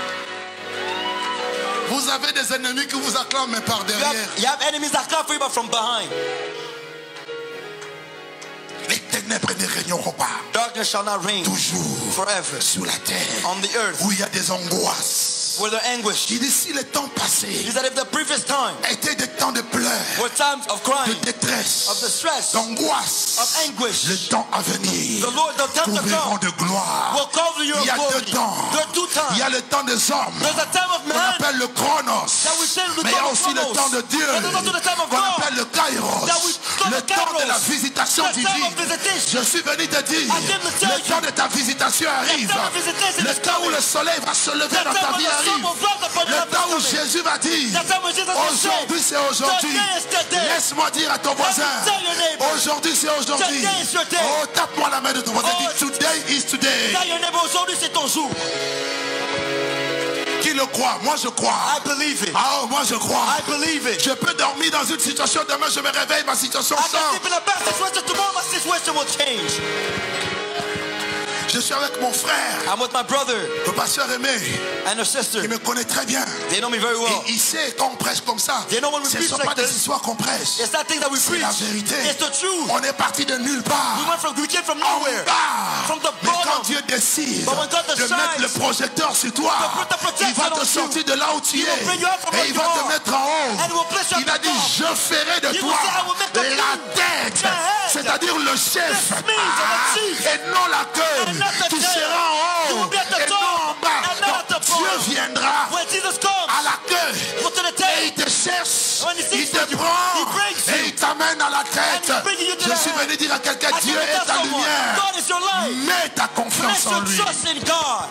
Vous avez des ennemis qui vous acclament, mais par derrière. You have enemies that clap for you, but from behind. Les ténèbres ne régneront pas Darkness shall not reign toujours forever sur la terre on the earth où il y a des angoisses. where they're anguished. Il dit si les temps passés He said if the previous time étaient des temps de pleurs, were times of de crying, détresse, of distress, d'angoisse, of anguish, le temps à venir the Lord, the time to trouveront come, de gloire. will cover you Il y a in glory. deux temps. There are two Il y times. a le temps des hommes There's a time of qu'on man appelle le chronos, that we say the mais il y a time of aussi le Chronos. temps de Dieu But there's also the time of qu'on God. appelle le kairos, That we call le the temps de la Kairos. visitation The time divine. of visitation. Je suis venu te dire, I came to tell le temps de ta visitation arrive, time of visitation le is temps où coming. le soleil va se lever The dans ta time vie when the sun arrive, will rise upon your le life temps où is coming. Jésus va dire, The time when Jesus will say, aujourd'hui c'est aujourd'hui. Today is the day. Laisse-moi dire à ton voisin, tell your neighbor. aujourd'hui c'est aujourd'hui. Today is your day. Oh, tape-moi la main de ton voisin, Oh, dis today is today. Tell your neighbor, aujourd'hui c'est ton jour. Qui le croit? Moi je crois. I believe it. Ah, moi je crois. I believe it. Je peux dormir dans une situation, demain je me réveille, ma situation I can change. sleep in a bad situation, tomorrow my situation will change. Je suis avec mon frère, I'm with my brother le pasteur Aimé. and her sister. Il me connaît très bien. They know me very well. Et il sait quand on prêche comme ça, They know when we ce ne preach sont like pas des this. histoires qu'on prêche. It's that thing that we C'est preach. la vérité. It's the truth. On est parti de nulle part. We came from En nowhere. bas. From the Mais quand bottom. Dieu décide But when God de decides mettre le projecteur sur toi, to put the protection il va te on you, sortir de là où tu He will bring es. you out from Et where il you va te are. mettre en haut. And He will place you Il a at the dit, top. je ferai de He will toi say, I will make of la you tête, the head. c'est-à-dire le chef, This means the chief. et non la queue. And not the Tu tail. seras en You haut will be at the et non en top bas. and not at the Donc, Dieu bottom. viendra When Jesus comes, à la queue go to the et tail. il te cherche, When he il seeks te for you, prend he brings et you. il t'amène à la tête. And he's bringing you to Je the suis head. venu dire à quelqu'un, I Dieu came to est tell ta someone, lumière. God is your light. Mets ta confiance Place en your lui. trust in God.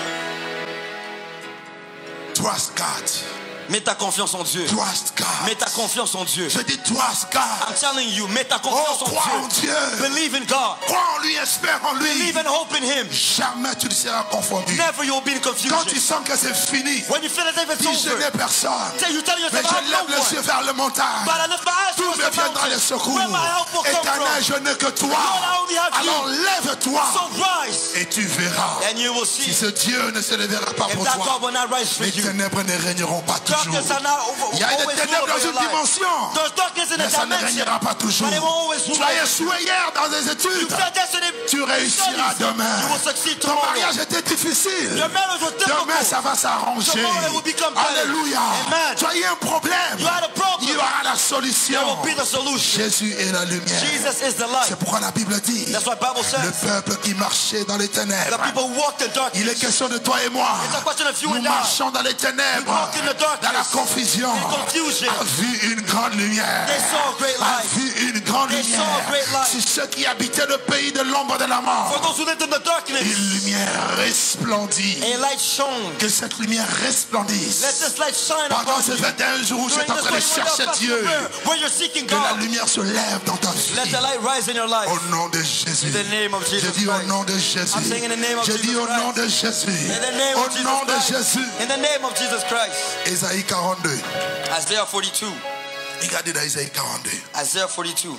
Trust God. Mets ta confiance en Dieu. Trust God. Mets ta confiance en Dieu. Je dis trust I'm God. telling you, mets ta Oh, confiance crois en en Dieu. Dieu. Believe in God. Crois en lui, espère en lui. Believe and hope in Him. Jamais tu ne seras confondu. Never you'll be in Quand tu confusion. sens que c'est fini, When you feel as if it's dis je over, n'ai personne. you tell Mais yourself, I je have lève no les yeux one. vers le montagne. But I lift my eyes D'où towards me the viendra le mountain. secours? Where my help will come Éternel, from. je n'ai que toi. Lord, I only have you. Alors lève-toi So rise, et tu verras. and you will Si see. ce Dieu ne se lèvera pas If pour that toi, God will not rise for les you, ténèbres ne régneront pas toujours. darkness are not Il y a des always rule ténèbres over dans your une life. dimension, There's darkness in mais a ça ne dimension, régnera pas toujours. but it won't always Tu rule. as échoué hier dans des You études, failed yesterday, tu réussiras demain. you will succeed Ton tomorrow. mariage était difficile. Your marriage was Demain, difficult. ça va s'arranger. Tomorrow it will become better. Alléluia. Amen. Tu as eu un problème. You had a problem. Il y aura la There solution. will be the solution. Jésus est la lumière. Jesus is the light. C'est pourquoi la Bible dit, That's what Bible le says. peuple qui marchait dans les The ténèbres. people walked in darkness. Il est question de toi et moi. It's a question of you Nous and I. marchons dans les ténèbres, We walk in the darkness. dans la confusion. In confusion. A vu une grande lumière. They saw a great A light. vu une grande They saw a great lumière. light. Si ceux qui habitaient le pays de l'ombre de la For mort, those who lived in the darkness, une lumière resplendit. a light shone. Que cette lumière resplendisse. Let this light shine Pendant upon ces you. 21 jours où tu During es en this train de 21 chercher days Dieu, where you're seeking que la God, lumière se lève dans ta let vie. the light rise in your life. Au nom de Jésus. In the name of Je Jesus dis au Christ. nom de Jésus. I'm saying in the name of Je dis Jesus au nom de Christ. Jésus. In the name Au of Jesus nom de Christ. Jésus. In the name of Jesus Christ. Ésaïe 42. Isaiah 42. Regardez dans Ésaïe 42. Isaiah 42.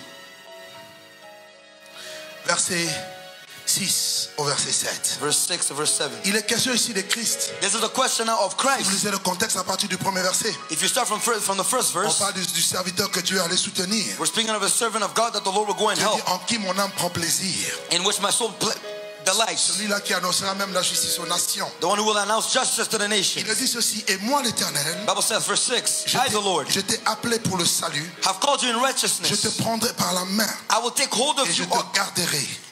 Verset 6 au verset 7. Verse 6 to verse 7. Il est question ici de Christ. This is a question now of Vous Christ. lisez le contexte à partir du premier verset. If you start from the first On verse, parle du serviteur que Dieu allait soutenir. we're speaking of a servant of God that the Lord will go and Dieu dit, help, en qui mon âme prend plaisir. in which my soul delights. Celui-là qui annoncera même la justice aux nations. The one who will announce justice to the nation. Il a dit ceci, et moi l'Éternel, Bible says, verse 6, I, the Lord, je t'ai appelé pour le salut, have called you in je righteousness. te prendrai par la main I will take hold et of je you te garderai.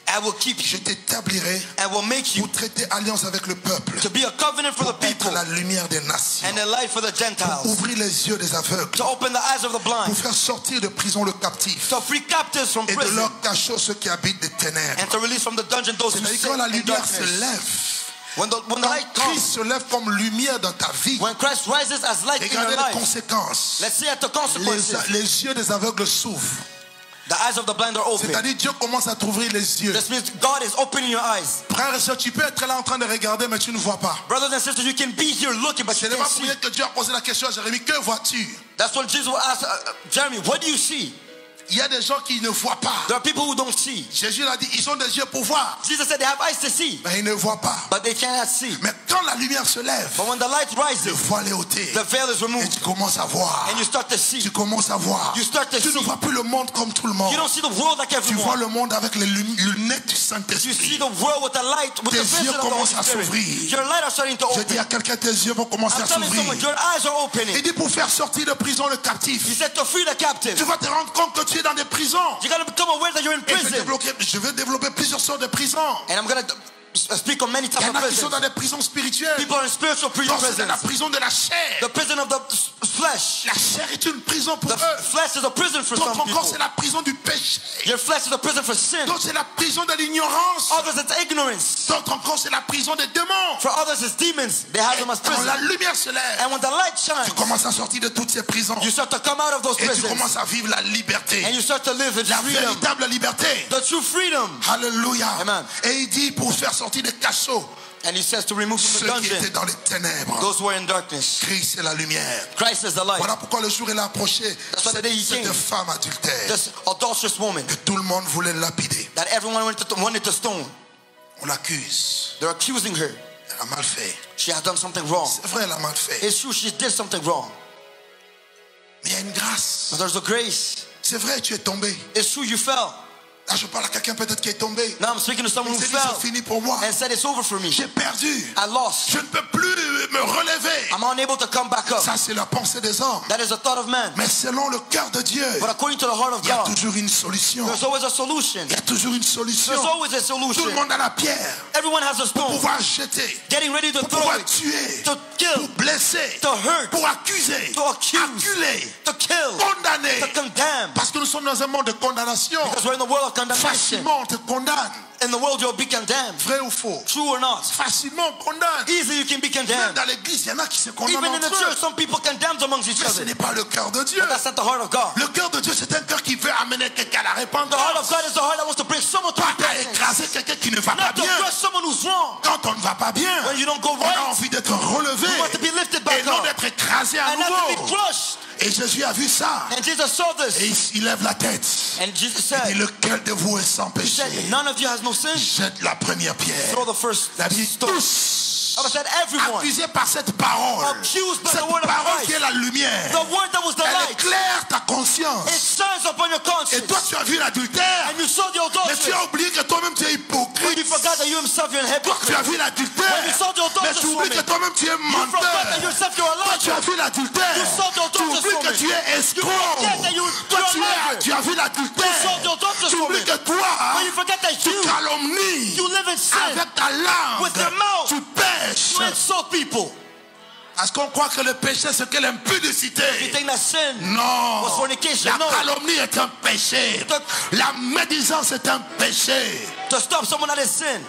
I will keep Je you t'établirai and will make you pour traiter alliance avec le peuple, to be a covenant for the pour être people la lumière des nations, and a light for the Gentiles, ouvrir les yeux des aveugles, to open the eyes of the blind, pour faire sortir de prison le captif to free captives from et de prison, leur cachot ceux qui habitent des ténèbres. and to release from the dungeon those who C'est-à-dire sit quand la in lumière se darkness. lève, When the quand light comes, Christ se lève comme lumière dans ta vie, when Christ rises as light in regardez your les life, conséquences. let's see at the consequences. Les yeux des aveugles s'ouvrent. The eyes of the blind are open. C'est-à-dire Dieu commence à t'ouvrir les yeux. This means God is opening your eyes. Frère et soeur, tu peux être là en train de regarder, mais tu ne vois pas. Brothers and sisters, you can be here looking, but Ce you n'est can't pas pour see. rien que Dieu a posé la question à Jérémie, que vois-tu? That's what Jesus will ask Jeremy, what do you see? Il y a des gens qui ne voient pas. There are people who don't see. Jésus l'a dit, ils ont des yeux pour voir, Jesus said they have eyes to see, mais ils ne voient pas. but they cannot see. Mais quand la lumière se lève, But when the light le rises, voile est ôté. the veil is Et removed, tu commences à voir. and you start to see. Tu commences à voir. You start to Tu ne see. vois plus le monde comme tout le monde. You don't see the world like Tu vois everyone. le monde avec les lunettes du You see Saint-Esprit. the world with the light, with the Tes vision yeux of the Holy commencent à Spirit. s'ouvrir. Your light are starting to Je dis open. à quelqu'un, tes yeux vont commencer I'm à telling s'ouvrir. someone, your eyes are opening. Il dit pour faire sortir de prison le He captif. said to free the captive. Tu vas te rendre compte que tu es dans des prisons. You got to become aware that you're in Et prison. je vais développer plusieurs sortes de prisons. And I'm going to speak on many Il types y en of a qui sont prisons. dans des prisons spirituelles. People are in spiritual Donc c'est la prisons. prison de la chair. The prison of the flesh. La chair est une prison pour The eux. flesh is a prison for D'autres some encore c'est people. la prison du péché. Your flesh is a prison for sin. D'autres c'est la prison de l'ignorance. Others it's ignorance. D'autres encore c'est la prison des démons. For others it's demons. They have them as Quand la prison. lumière se lève, And when the light tu shines, commences à sortir de toutes ces prisons. you start to come out of those Et tu prisons. commences à vivre la liberté. And you start to live in La freedom. véritable liberté. The true freedom. Alléluia. Amen. Et il dit pour faire sortir des cachots And he says to remove from the ceux qui étaient dungeon dans les ténèbres. those who are in darkness. Christ est la lumière. Christ is the light. Voilà pourquoi le jour il a approché. That's why the day he Cette came. femme adultère This adulterous woman que tout le monde voulait lapider. that everyone wanted to stone. On l'accuse. They're accusing her. Elle a mal fait. She has done something wrong. C'est vrai, elle a mal fait. It's true, she did something wrong. Mais il y a une grâce. But there's a grace. C'est vrai, tu es tombé. It's true, you fell. Là, je parle à quelqu'un peut-être qui est tombé. Now I'm speaking to someone Il who s'est dit, c'est fell fini pour moi. and said it's over for me. J'ai perdu. I lost. Je ne peux plus me relever. I'm unable to come back up. Ça, c'est la pensée des hommes. That is the thought of man. Mais selon le cœur de Dieu, But according to the heart of il y a God, toujours une solution. there's always a solution. Il y a toujours une solution. There's always a Tout le solution. monde a la pierre Everyone has a pour stone. pouvoir jeter, Getting ready to pour throw pouvoir it, tuer, to kill, pour blesser, to hurt, pour accuser, to accuse, acculer, to kill, condamner. to condemn. Parce que nous sommes dans un monde de condamnation. Because we're in the world of condemnation. Facilement, on te condamne. In the world, you'll be condemned. Vrai ou faux? True or not. Facilement, on condamne. Easily you can be Même condemned. dans l'église, il y en a qui se condamnent Even in the entre church, eux. some people condemn amongst each Mais ce other. n'est pas le cœur de Dieu. But that's not the heart of God. Le cœur de Dieu, c'est un cœur qui veut amener quelqu'un à la The heart of repentance. God is the heart that wants to bring someone to Pas à repentance. écraser quelqu'un qui ne va pas Not to bien. crush someone who's wrong. Quand on ne va pas bien, When you don't go on a right, envie d'être relevé you want to be lifted et back non up. d'être écrasé à And not to be nouveau. crushed. Et Jésus a vu ça. And Jesus saw Et this. il lève la tête. And Jesus Et said, lequel de vous est sans he péché? said, none of you has no sin. Jette la première pierre. Throw the first La Bible dit stone. tous I said everyone. accusés par cette parole. Accused by Cette the word of parole Christ. qui est la lumière. The word that was the Elle light. éclaire ta conscience. It shines upon your Et conscience. toi, tu as vu l'adultère. And you saw the Mais tu adultery. as oublié que toi-même tu es When hypocrite. you forgot that you himself you're an Toi, tu as hypocrite. vu l'adultère. When you saw the Mais adulterous tu oublies que woman. toi-même tu es You forgot that menteur. yourself you're a Toi, tu as liar. vu l'adultère. You saw the Tu adulterous oublies que woman. tu es You escroc. forget that you're Toi, a liar. tu as vu You saw the l'adultère. adulterous Tu oublies woman. que toi, When you forget that tu you calomnies. live in sin. Avec ta langue, With your mouth. tu pêches. You insult people. Parce qu'on croit que le péché, c'est que l'impudicité. You think that sin Non. was fornication. La No. calomnie est un péché. La médisance est un péché. To stop someone that is sin.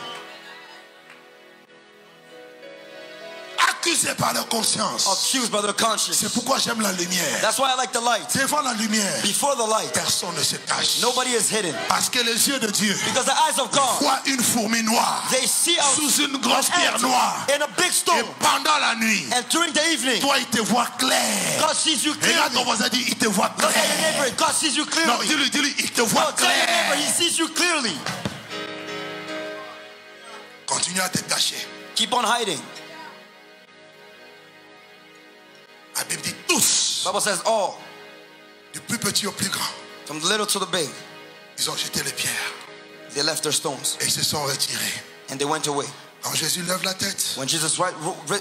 Accusés par leur conscience. Accused by their conscience. C'est pourquoi j'aime la lumière. That's why I like the light. Devant la lumière, Before the light, personne ne se cache. nobody is hidden. Parce que les yeux de Dieu Because the eyes of God, voient une fourmi noire they see out sous une grosse pierre noire. in a big Et stone. pendant la nuit, And during the evening, toi, il te voit clair. God sees you Regarde ton clearly. voisin, dit, il te voit Look at your clair. neighbor. God sees you Non, clearly. dis-lui, il te No, voit tell your neighbor, clair. he sees you clearly. Continue à te cacher. Keep on hiding. La Bible dit tous, Bible says all, du plus petit au plus grand, from the little to the big, ils ont jeté les pierres they left their stones et ils se sont retirés. and they went away. Quand Jésus lève la tête, When Jesus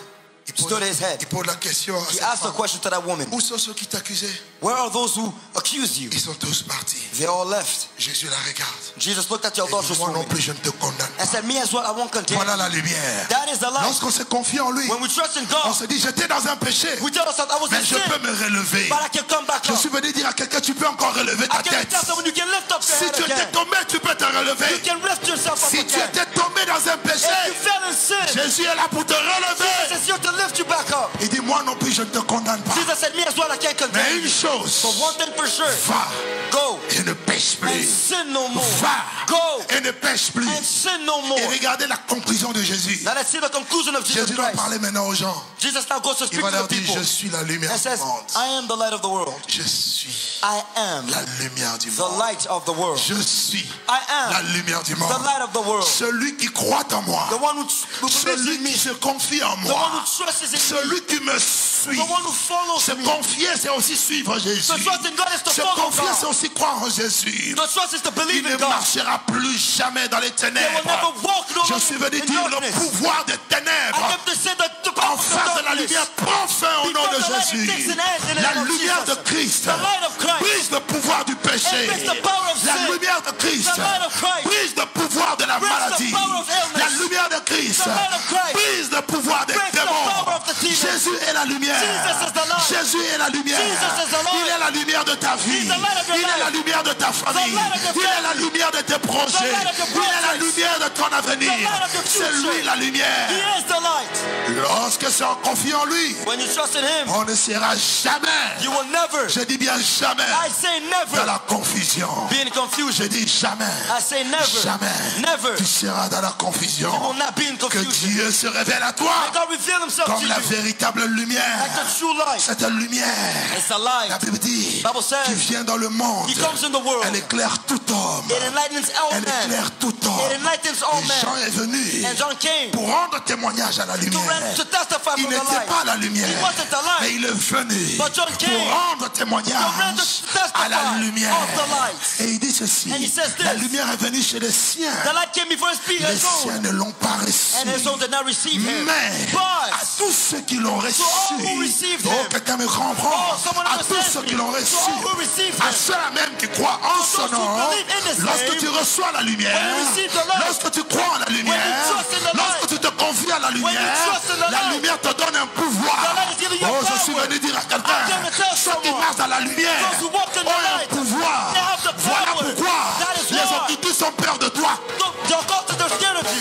stood his head. Il pose la question à He cette asked a femme. question to that woman. Où sont ceux qui t'accusaient? Where are those who accused you? Ils sont tous partis. They all left. Jésus la regarde. Jesus looked at the Et dit, adulterous moi non woman plus, je ne te condamne and pas. said, me as well, I won't condemn Voilà you. la lumière. That is the light. Lorsqu'on se confie en lui, When we trust in on God, se dit, j'étais dans un péché, we tell ourselves, I was mais in je sin, peux me relever. but I can come back Je up. suis venu dire à quelqu'un, tu peux encore relever ta I can tête. tell someone you can lift up your Si head tu étais again. tombé, tu peux te You relever. can lift yourself up Si tu again. étais tombé dans un If péché, you fell in sin, Jésus est là pour te relever. Jesus is here to lift you back up. Il dit, moi non plus, je ne te condamne pas. Jesus said, me as well, I can't condemn Mais you. une chose, So one thing for sure, va go et ne pêche and plus. sin no more. Va Go et ne pêche plus. and sin no more. Et regardez la conclusion de Jésus. Now let's see the conclusion of Jesus Jésus va Christ. parler maintenant aux gens. Jesus now goes to Il speak va to leur the dire, people je suis la lumière and du says, monde. I am the light of the world. Je suis I am la lumière du the monde. light of the world. Je suis I la am lumière du the monde. light of the world. Celui qui croit en moi. The one who believes Celui in me. qui se confie en The one who moi. trusts in me. Celui qui me suit. The one who follows Se me. confier, c'est aussi suivre Jésus. The trust in God is to Se follow confier, c'est God. aussi croire en Jésus. The trust is to Il believe ne in God. marchera plus jamais dans les They will ténèbres. never walk no Je longer suis venu in dire le darkness. pouvoir des I ténèbres have to say that the en power of face de la darkness. lumière prend fin au nom de Because the light Jésus. takes an end in the La name of lumière de Jesus. Christ The light of Christ. brise le pouvoir du péché. It breaks the power of La sin. lumière de Christ The light of Christ. brise le pouvoir de la Breaks the maladie. power of illness. La lumière de Christ The light of Christ. brise le pouvoir des Breaks the démons. power of the demons. Jésus est la lumière. Jesus is the light. Jésus est la lumière. Jesus is the light. Il est la lumière de ta vie. He's the light of your Il est life. la lumière de ta famille. The light of your Il est la family. lumière de tes projets. light of your Il est la projects. lumière de ton avenir. The light of your C'est future. lui la lumière. He is the light. Lorsque c'est en confiant en lui, When you trust in Him, on ne sera jamais, you will never, je dis bien jamais, I say dans never, la confusion. be in Je confusion. dis jamais, I say never, jamais, never, tu seras dans la you will confusion. not be in Que confusion. Dieu se révèle à toi Let God reveal Himself to comme la you véritable lumière. like the true light. Cette lumière, It's the la light. Bible dit, Bible says, qui vient dans le monde, He comes in the world. elle éclaire tout homme. It enlightens all Elle men. éclaire tout It homme. enlightens all Et Jean men. est venu And John came pour rendre témoignage à la to lumière. testify Il from the n'était light. pas la lumière, He wasn't the mais light. il est venu But John came pour rendre témoignage to testify à la lumière. of the light. Et il dit ceci, And he says this. la lumière est venue chez les siens. The light came before His Les siens own, ne l'ont pas reçu. and His own did not receive Him. Mais But à tous ceux qui l'ont reçu, all who received oh, him. quelqu'un me comprend, someone à tous understands ceux me. qui l'ont To reçu, all who received à Him. ceux-là même qui croient en son those who nom, believe in His lorsque name, tu reçois la lumière, when you receive the light, lorsque tu crois en la lumière, trust in the lorsque light, tu te confies à la lumière, trust in the la light, lumière te donne un pouvoir. the light is giving you Oh, je power. suis venu dire à I'm quelqu'un, gonna tell ceux qui someone, marchent dans la lumière those who walk in the ont un light, pouvoir. they have the Voilà power. pourquoi That is les why. occultistes ont peur de toi. The occultists are scared of you.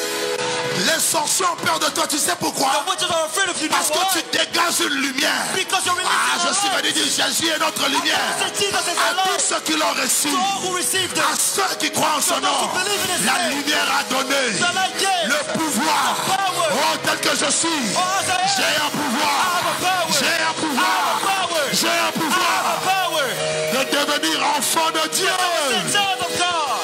Les sorciers ont peur de toi. Tu sais The pourquoi? witches are afraid of you. Parce Know que why? tu dégages une lumière. Because you're Ah, releasing je suis the light. venu dire Jésus est notre lumière. Say Jesus is À the tous light. ceux qui l'ont reçu, To all who received à Him, ceux qui croient en son those nom, who believe in His la name, lumière a donné the light gave le pouvoir. power. Oh, tel que je suis, Oh, as I am, j'ai un I have pouvoir. a power. J'ai un I have a pouvoir. power. J'ai un I have a pouvoir power. de devenir enfant de Dieu. The child of God.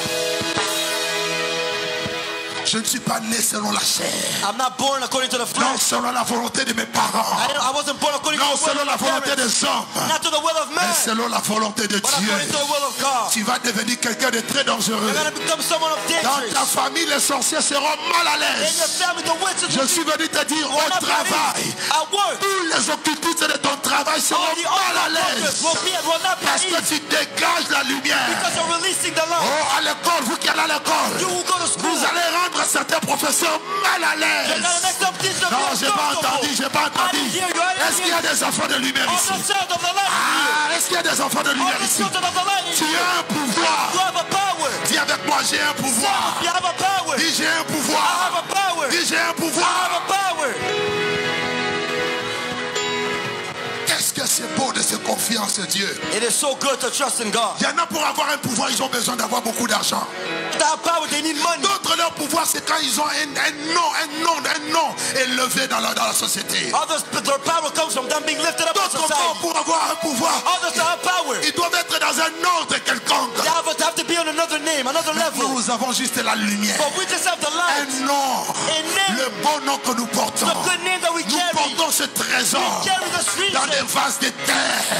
Je ne suis pas né selon la chair. I'm not born according to the Non, flesh. selon la volonté de mes parents. I wasn't born according Non, to the will selon of la my volonté parents. des hommes. Not to the will of man, Mais selon la volonté de but Dieu. according to the will of God. Tu vas devenir quelqu'un de très dangereux. You're going to become someone of Dans dangerous. ta famille, les sorciers seront mal à In your l'aise. family, the witches Je will suis venu te dire, will au not be travail, easy. At work, tous les occultistes de ton travail seront all the mal à other l'aise. workers will not be Parce que easy tu dégages la lumière. because you're releasing the light. Oh, à l'école, vous qui allez à You l'école, who go to school, vous allez rendre certains professeurs mal à you're l'aise. going to make them teach them Non, j'ai pas entendu, j'ai pas entendu. I didn't hear you, I didn't Est-ce qu'il y a des enfants de lumière On ici? the child of the light Ah, est-ce qu'il y a des enfants de in you. On lumière the ici? children of the light in Tu you. as un pouvoir. You have a power. Dis avec moi, j'ai un pouvoir. You have a power. Dis, j'ai un I have pouvoir. a power. Dis, j'ai un I have pouvoir. a power. Qu'est-ce que c'est beau de se confier en ce Dieu. It is so good to trust in God. Il y en a pour avoir un pouvoir, ils ont besoin d'avoir beaucoup d'argent. To have power, they need money. D'autres, leur pouvoir, c'est quand ils ont un nom élevé dans la société. Others, their power comes from them being lifted up in D'autres encore, society. pour avoir un pouvoir, Others to have power, ils doivent être dans un ordre quelconque. they have to be on another name, another level. Nous avons juste la lumière. But we just have the light. Un nom, A name, le bon nom que nous portons. the good name that we Nous carry. portons ce trésor Carry the dans des reason. vases de terre.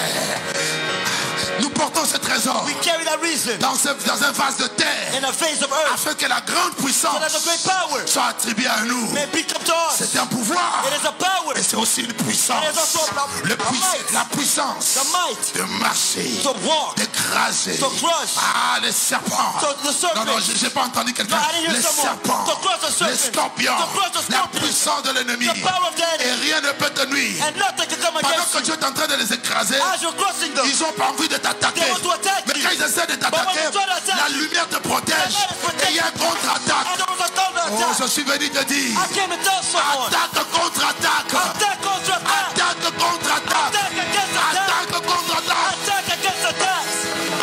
Nous portons ce trésor We carry that reason dans un vase de terre in a phase of earth. afin que la grande So puissance that the great power soit attribuée à nous. may become to us. C'est un pouvoir It is a power. et c'est c'est aussi une puissance. And it's also La puissance the might de marcher, to walk, d'écraser. to crush. Ah, les serpents. The serpent. Non, j'ai pas entendu quelqu'un. No, I didn't hear Les someone. serpents, To crush the serpent. les scorpions, To crush the la scorpion. puissance de l'ennemi. The power of the Et enemy. rien ne peut te nuire. And nothing can come Pendant against que you. Dieu est en train de les écraser, As you're crossing them, ils n'ont pas envie de t'attaquer. they want to attack Mais you. quand ils essaient de But when t'attaquer, they try to attack la you, lumière te protège. the light is protecting Et il y a un contre-attaque. and there was a Oh, counter-attack. je suis venu te dire, I came to tell someone. attaque contre-attaque. Attack contre attack. Attaque contre-attaque. Attack against attack. Attaque contre-attaque. Attack against attacks.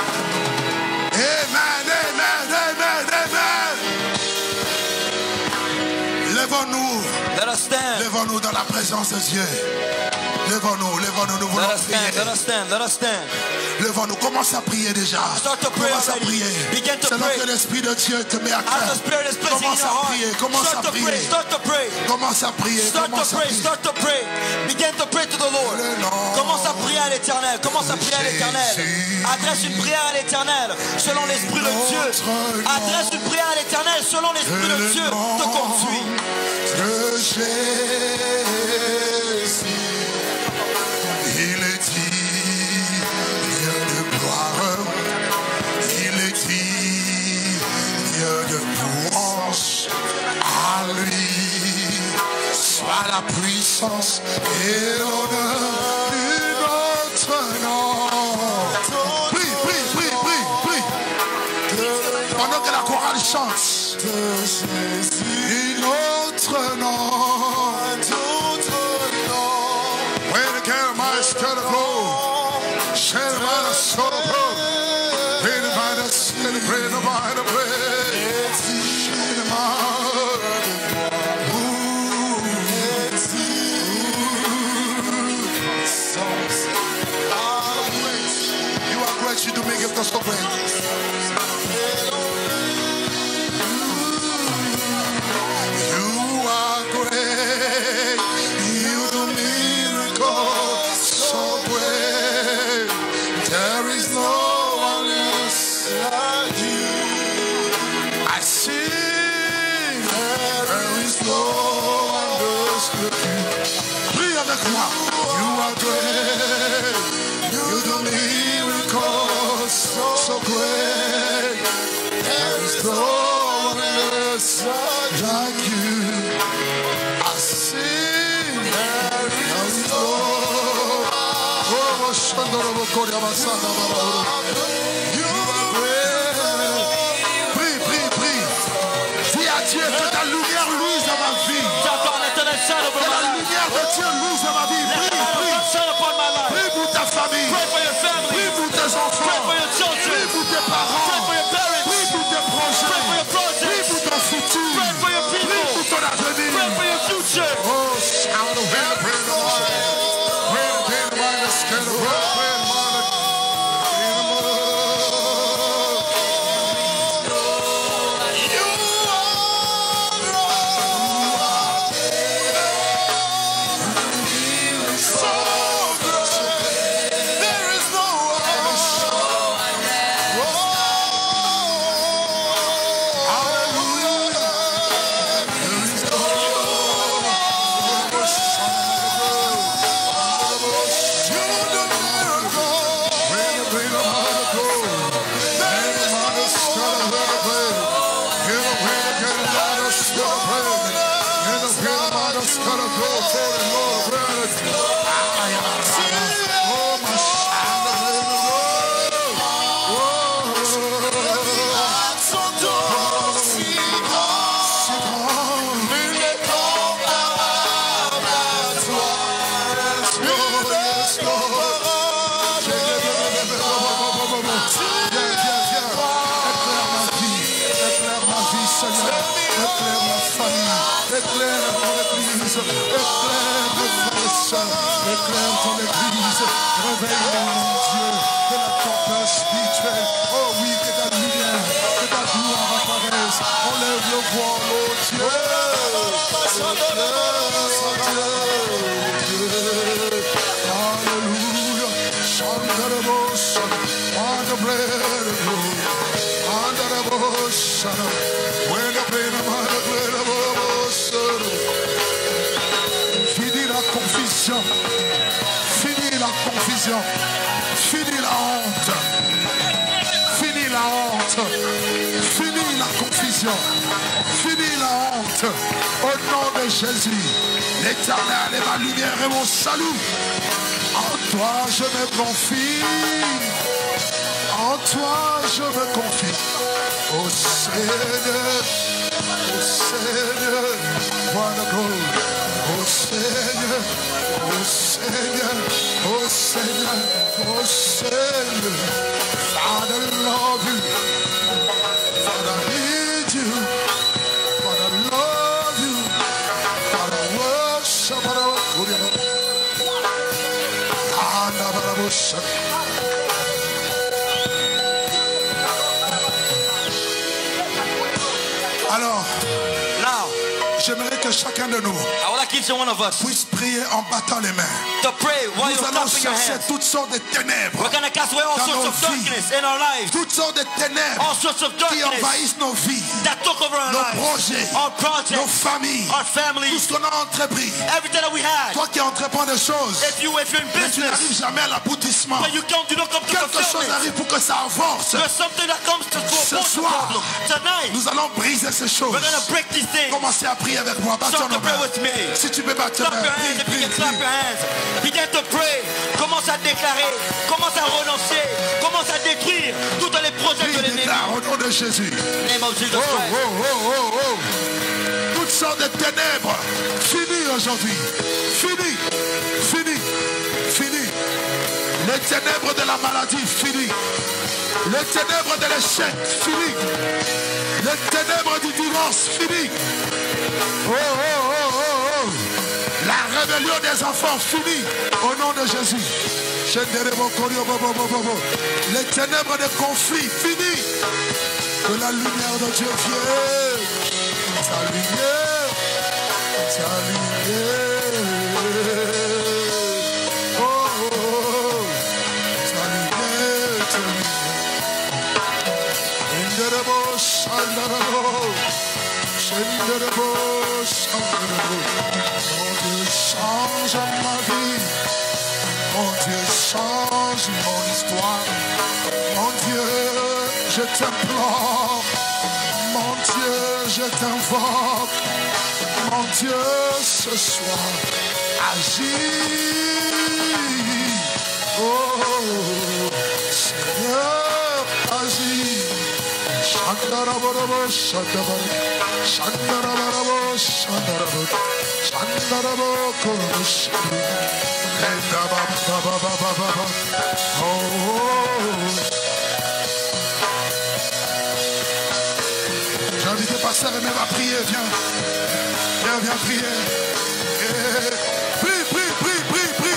Amen, amen, amen, amen. Lèvons-nous. Let us stand. Lèvons-nous dans la présence de Dieu. Lèvons-nous, nous voulons Let us stand. prier. Let us stand. Let us stand. Lèvons-nous, commence à prier déjà. Start to pray Commence à already. prier. Begin to C'est là pray. que l'Esprit de Dieu te met à As the cœur. Spirit is placing in Commence your à heart, prier, commence start à to pray, prier. start to pray. Commence à prier, Start to commence à pray, prier. start to pray. Begin to pray to the Lord. Le nom Commence à prier à l'Éternel. Commence à prier à l'Éternel. Jésus. Adresse une prière à l'Éternel selon l'Esprit de Dieu. Adresse une prière à l'Éternel selon l'Esprit de Dieu. Te conduit. de Jésus, il est digne de gloire, il est digne de louange. À lui soit la puissance et l'honneur de notre nom. Prie, prie, prie, prie, prie. Pendant que la chorale chante, notre nom, when the camera is cut off, shall I so when the man is celebrating by the praise, in my you are great, you do make it so great. You are great. You do miracles so great. There is no one else like you. I sing. There is no. You are great. Prie, prie, prie. Dis à Dieu que ta lumière luise dans ma vie. Que la lumière de Dieu luise dans ma vie. Prie, prie. Prie pour ta famille. Prie pour tes enfants. Prie pour tes parents. Prie pour tes projets. Prie pour ton futur. Prie pour ton avenir. Oh, shout of hell, pray the Lord. Pray the Lord, the scared of God. Pray the Lord. Éclaire ton église, réveille-nous, mon Dieu, de la tempête spirituelle. Oh oui, que ta lumière, que ta gloire apparaisse. On lève le voile, oh Dieu. Alléluia. Chante le boss, on the blade of glory. Under the bush, when the blade of glory, confusion. Fini la confusion. Fini la honte. Fini la honte. Fini la confusion. Fini la honte. Au nom de Jésus. L'Éternel est ma lumière et mon salut. En toi je me confie. En toi je me confie. Ô Seigneur. Ô Seigneur. Voilà God. Ô Seigneur. Ô Seigneur. Ô Seigneur. Ô Seigneur. Father, I love you. Father, I need you. Father, I love you. Father, I worship you. Alors, Now, j'aimerais que chacun de nous I would like each one of us puisse prier en battant les mains. to pray while Nous you're allons clapping your chercher hands. toutes sortes de ténèbres, We're going to cast away all dans sorts nos of vies. darkness in our lives. toutes sortes de ténèbres All sorts of qui darkness envahissent nos vies, that took over our nos lives. projets, Our nos projects, familles, our tout families, ce qu'on a entrepris. everything that we had. Toi qui entreprends des choses, If you're in mais tu n'arrives business, jamais à l'aboutissement. but you do not come to Quelque chose fulfillment, arrive pour que ça avance. there's something that comes to Ce support the soir, problem. Tonight, nous allons briser ces choses. we're going to break these things. Commencez à prier avec moi. Battons Start to nos pray mains. with me. Si tu peux battre tes Clap mains, your hands if you prie, can clap prie. your hands. Begin to pray. Commence à déclarer. Commence à renoncer. Commence à détruire tous les projets de Prie, l'ennemi. déclare au nom de Jésus. Name of Jesus Oh, Christ. oh, oh, oh, oh. Toutes sortes de ténèbres. Fini aujourd'hui. Fini. Fini. Fini. Les ténèbres de la maladie. Fini. Les ténèbres de l'échec. Fini. Les ténèbres du divorce. Fini. Oh, oh, oh, oh, oh. La rébellion des enfants. Fini. Au nom de Jésus. Les ténèbres des conflits. Fini. Que la lumière de Dieu vienne. Ta lumière. Ta lumière. Oh, oh, oh. Ta lumière. Ta lumière. Inderebo, shandarabo. Shandarabo, shandarabo. Mon Dieu, change ma vie. Mon Dieu, change mon histoire. Mon Dieu, je t'implore. Mon Dieu, je t'invoque. Mon Dieu, ce soir, agis. Oh, Seigneur, agis. Shandarabarabo, shandarabo. Shandarabarabo, shandarabo. Shandarabo, korobo, shandarabo. J'ai invité Pasteur Aimé à prier, viens. Viens prier. Prie, prie, prie, prie, prie.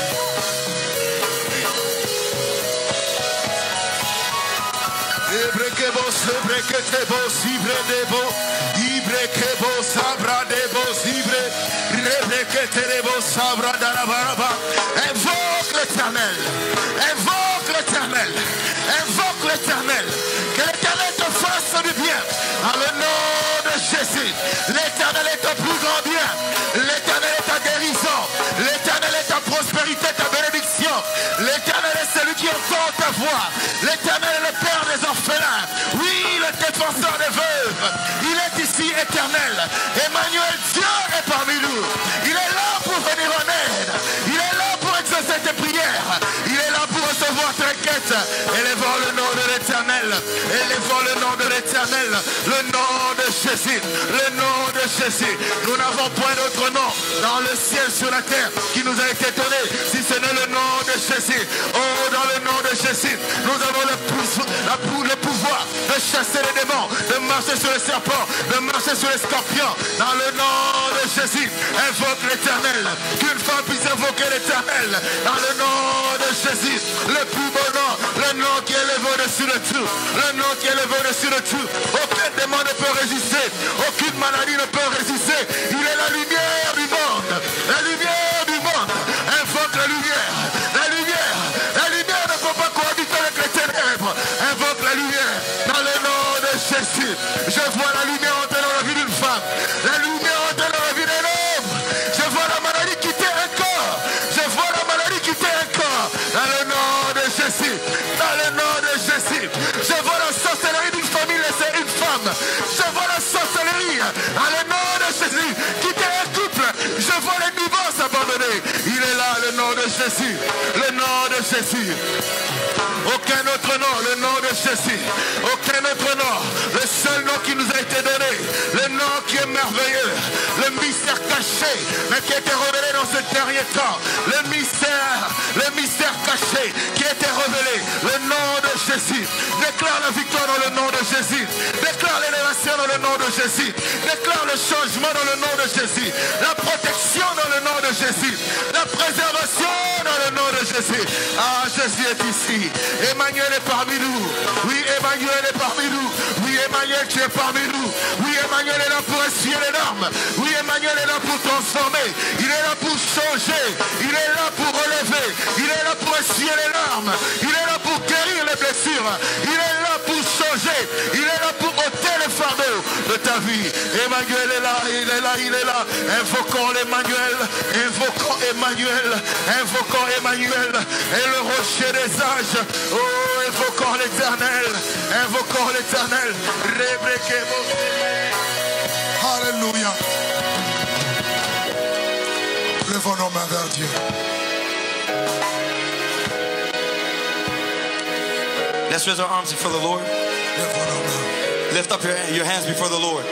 Invoque l'Éternel. Invoque l'Éternel. Invoque l'Éternel. Que l'Éternel te fasse du bien. En le nom de Jésus. L'Éternel est ton plus grand bien. L'Éternel est ta guérison. L'Éternel est ta prospérité, ta bénédiction. L'Éternel est celui qui entend ta voix. L'Éternel est le Père des orphelins. Oui, le défenseur des veuves. Il est ici éternel. Emmanuel, Dieu est parmi nous. Il est là pour venir en aide. Il est là pour exaucer tes prières. Il est là pour recevoir tes requêtes. Élevons le nom de l'Éternel. Élevons le nom de l'Éternel. Le nom de Jésus. Le nom de Jésus. Nous n'avons point d'autre nom dans le ciel, sur la terre, qui nous a été donné, si ce n'est le nom de Jésus. Oh, dans le nom de Jésus, nous avons le pouvoir de chasser les démons, de marcher sur les serpents, de marcher sur les scorpions. Dans le nom de Jésus, invoque l'Éternel. Qu'une femme puisse invoquer l'Éternel. Dans le nom de Jésus, le plus beau nom, le nom qui est élevé au-dessus de tout, le nom qui est élevé au-dessus de tout. Aucun démon ne peut résister, aucune maladie ne peut résister. Il est la lumière du monde, la lumière du monde. Invoque la lumière, la lumière. La lumière ne peut pas cohabiter avec les ténèbres. Invoque la lumière dans le nom de Jésus. Je vois la lumière entrer dans la vie d'une femme, la lumière entrer dans la vie d'un homme. Je vois la maladie quitter un corps femmes. Je vois la sorcellerie. À le nom de Jésus. Quitter un couple. Je vois les divorces abandonnés. Il est là, le nom de Jésus. Le nom de Jésus. Aucun autre nom, le nom de Jésus. Aucun autre nom. Le seul nom qui nous a été donné. Le nom qui est merveilleux. Le mystère caché, mais qui a été révélé dans ce dernier temps. Le mystère caché qui a été révélé. Le nom de Jésus. Déclare la victoire dans le nom de Jésus. Déclare l'élévation dans le nom de Jésus. Déclare le changement dans le nom de Jésus. La protection dans le nom de Jésus. La préservation dans le nom de Jésus. Ah, Jésus est ici. Emmanuel est parmi nous. Oui, Emmanuel est parmi nous. Oui, Emmanuel, tu es parmi nous. Oui, Emmanuel est là pour essuyer les larmes. Oui, Emmanuel est là pour transformer. Il est là pour changer. Il est là pour relever. Il est là pour essuyer les larmes. Il est là pour guérir les blessures. Il est là pour changer. Il est là pour ôter les fardeaux de ta vie. Emmanuel est là, il est là, il est là. Invoquons l'Emmanuel. Invoquons Emmanuel. Invoquons Emmanuel. Et le rocher des âges. Oh, invoquons l'Éternel. Invoquons l'Éternel. Alléluia. Levons nos mains vers Dieu. Let's raise our arms before the Lord. Levons nos mains. Lift up your hands before the Lord.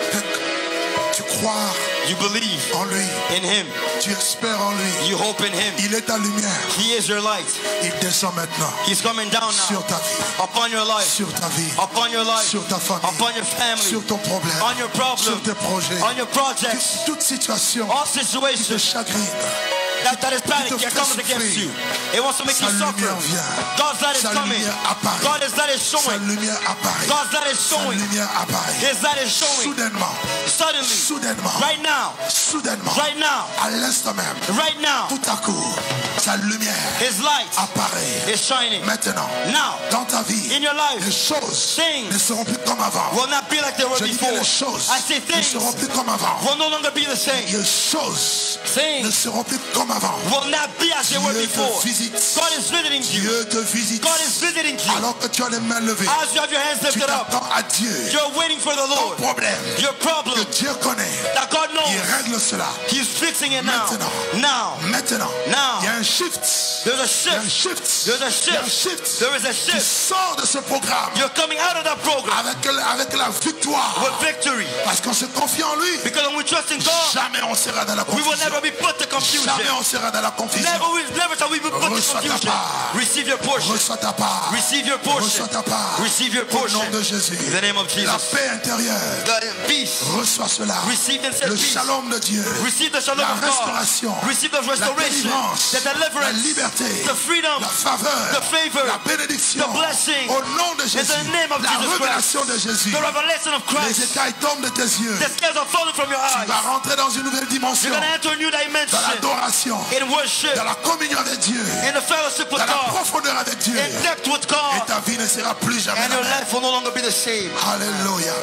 Tu crois You believe en lui. in Him. Tu espères en lui. You hope in Him. Il est ta lumière. He is your light. Il descend maintenant He's coming down now sur ta vie, upon your life, sur ta vie, upon your life, sur ta famille, upon your family, sur ton problème, on your sur problem, tes projets, on your projects, toute situation all qui te situations chagrine. that is panic that comes against you. It wants to make Sa you suffer. lumière vient. God's light is Sa coming. lumière apparaît. God's light is Sa showing. lumière apparaît. God's light is Sa showing. lumière apparaît. His light is showing. Soudainement, Suddenly, soudainement, right now, soudainement, right now, à l'instant même, right now, tout à coup, sa lumière His light apparaît. is shining. Maintenant, Now, dans ta vie, in your life, les choses things ne seront plus comme avant. will not be like they were Je dis que before. les choses I say ne seront things plus comme avant. will no longer be the same. Les choses ne Things seront plus comme avant. will not be as they were Dieu before. te visite. God is visiting you. Dieu te visite. God is visiting you. Alors que tu as les mains levées, As you have your hands tu lifted up, t'attends à Dieu. you're waiting for the Ton Lord. problème Your problem que Dieu connaît, that God il knows, règle cela. He's fixing it now. Maintenant. Now, Maintenant, Now. il y a un shift. there's a Il y a un shift. shift. There's a Il y a un shift. shift. There is a Tu shift. sors de ce programme You're coming out of that program avec la victoire. with victory. Parce qu'on se confie en lui. Because when we trust in God, Jamais on sera dans la we will confusion. never be put to confusion. Jamais on sera dans la confusion. Never shall we be put to Reçois ta confusion. part. Receive your portion. Reçois ta part. Receive your portion. Reçois ta part. Receive your Au portion. nom de Jésus. In the name of La Jesus. paix intérieure. God in peace. Reçois cela. Receive and say Le peace. shalom de Dieu. Receive the shalom La of God. restauration. Receive the La restoration. délivrance. The La deliverance. liberté. The freedom. La faveur. The favor. La bénédiction. The blessing. Au nom de Jésus. In the name of La Jesus Christ. révélation de Jésus. The revelation of Les Christ. écailles tombent de tes yeux. The scales are falling from your Tu eyes. vas rentrer dans une nouvelle dimension. You're going to enter a new Dans dimension l'adoration. in worship, Dans la communion avec Dieu. in the fellowship with Dans la God, profondeur avec Dieu. in depth with Et God, ta vie ne sera plus jamais and la your même. life will no longer be the same. Alléluia.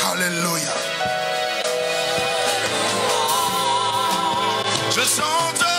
Alléluia. Je chante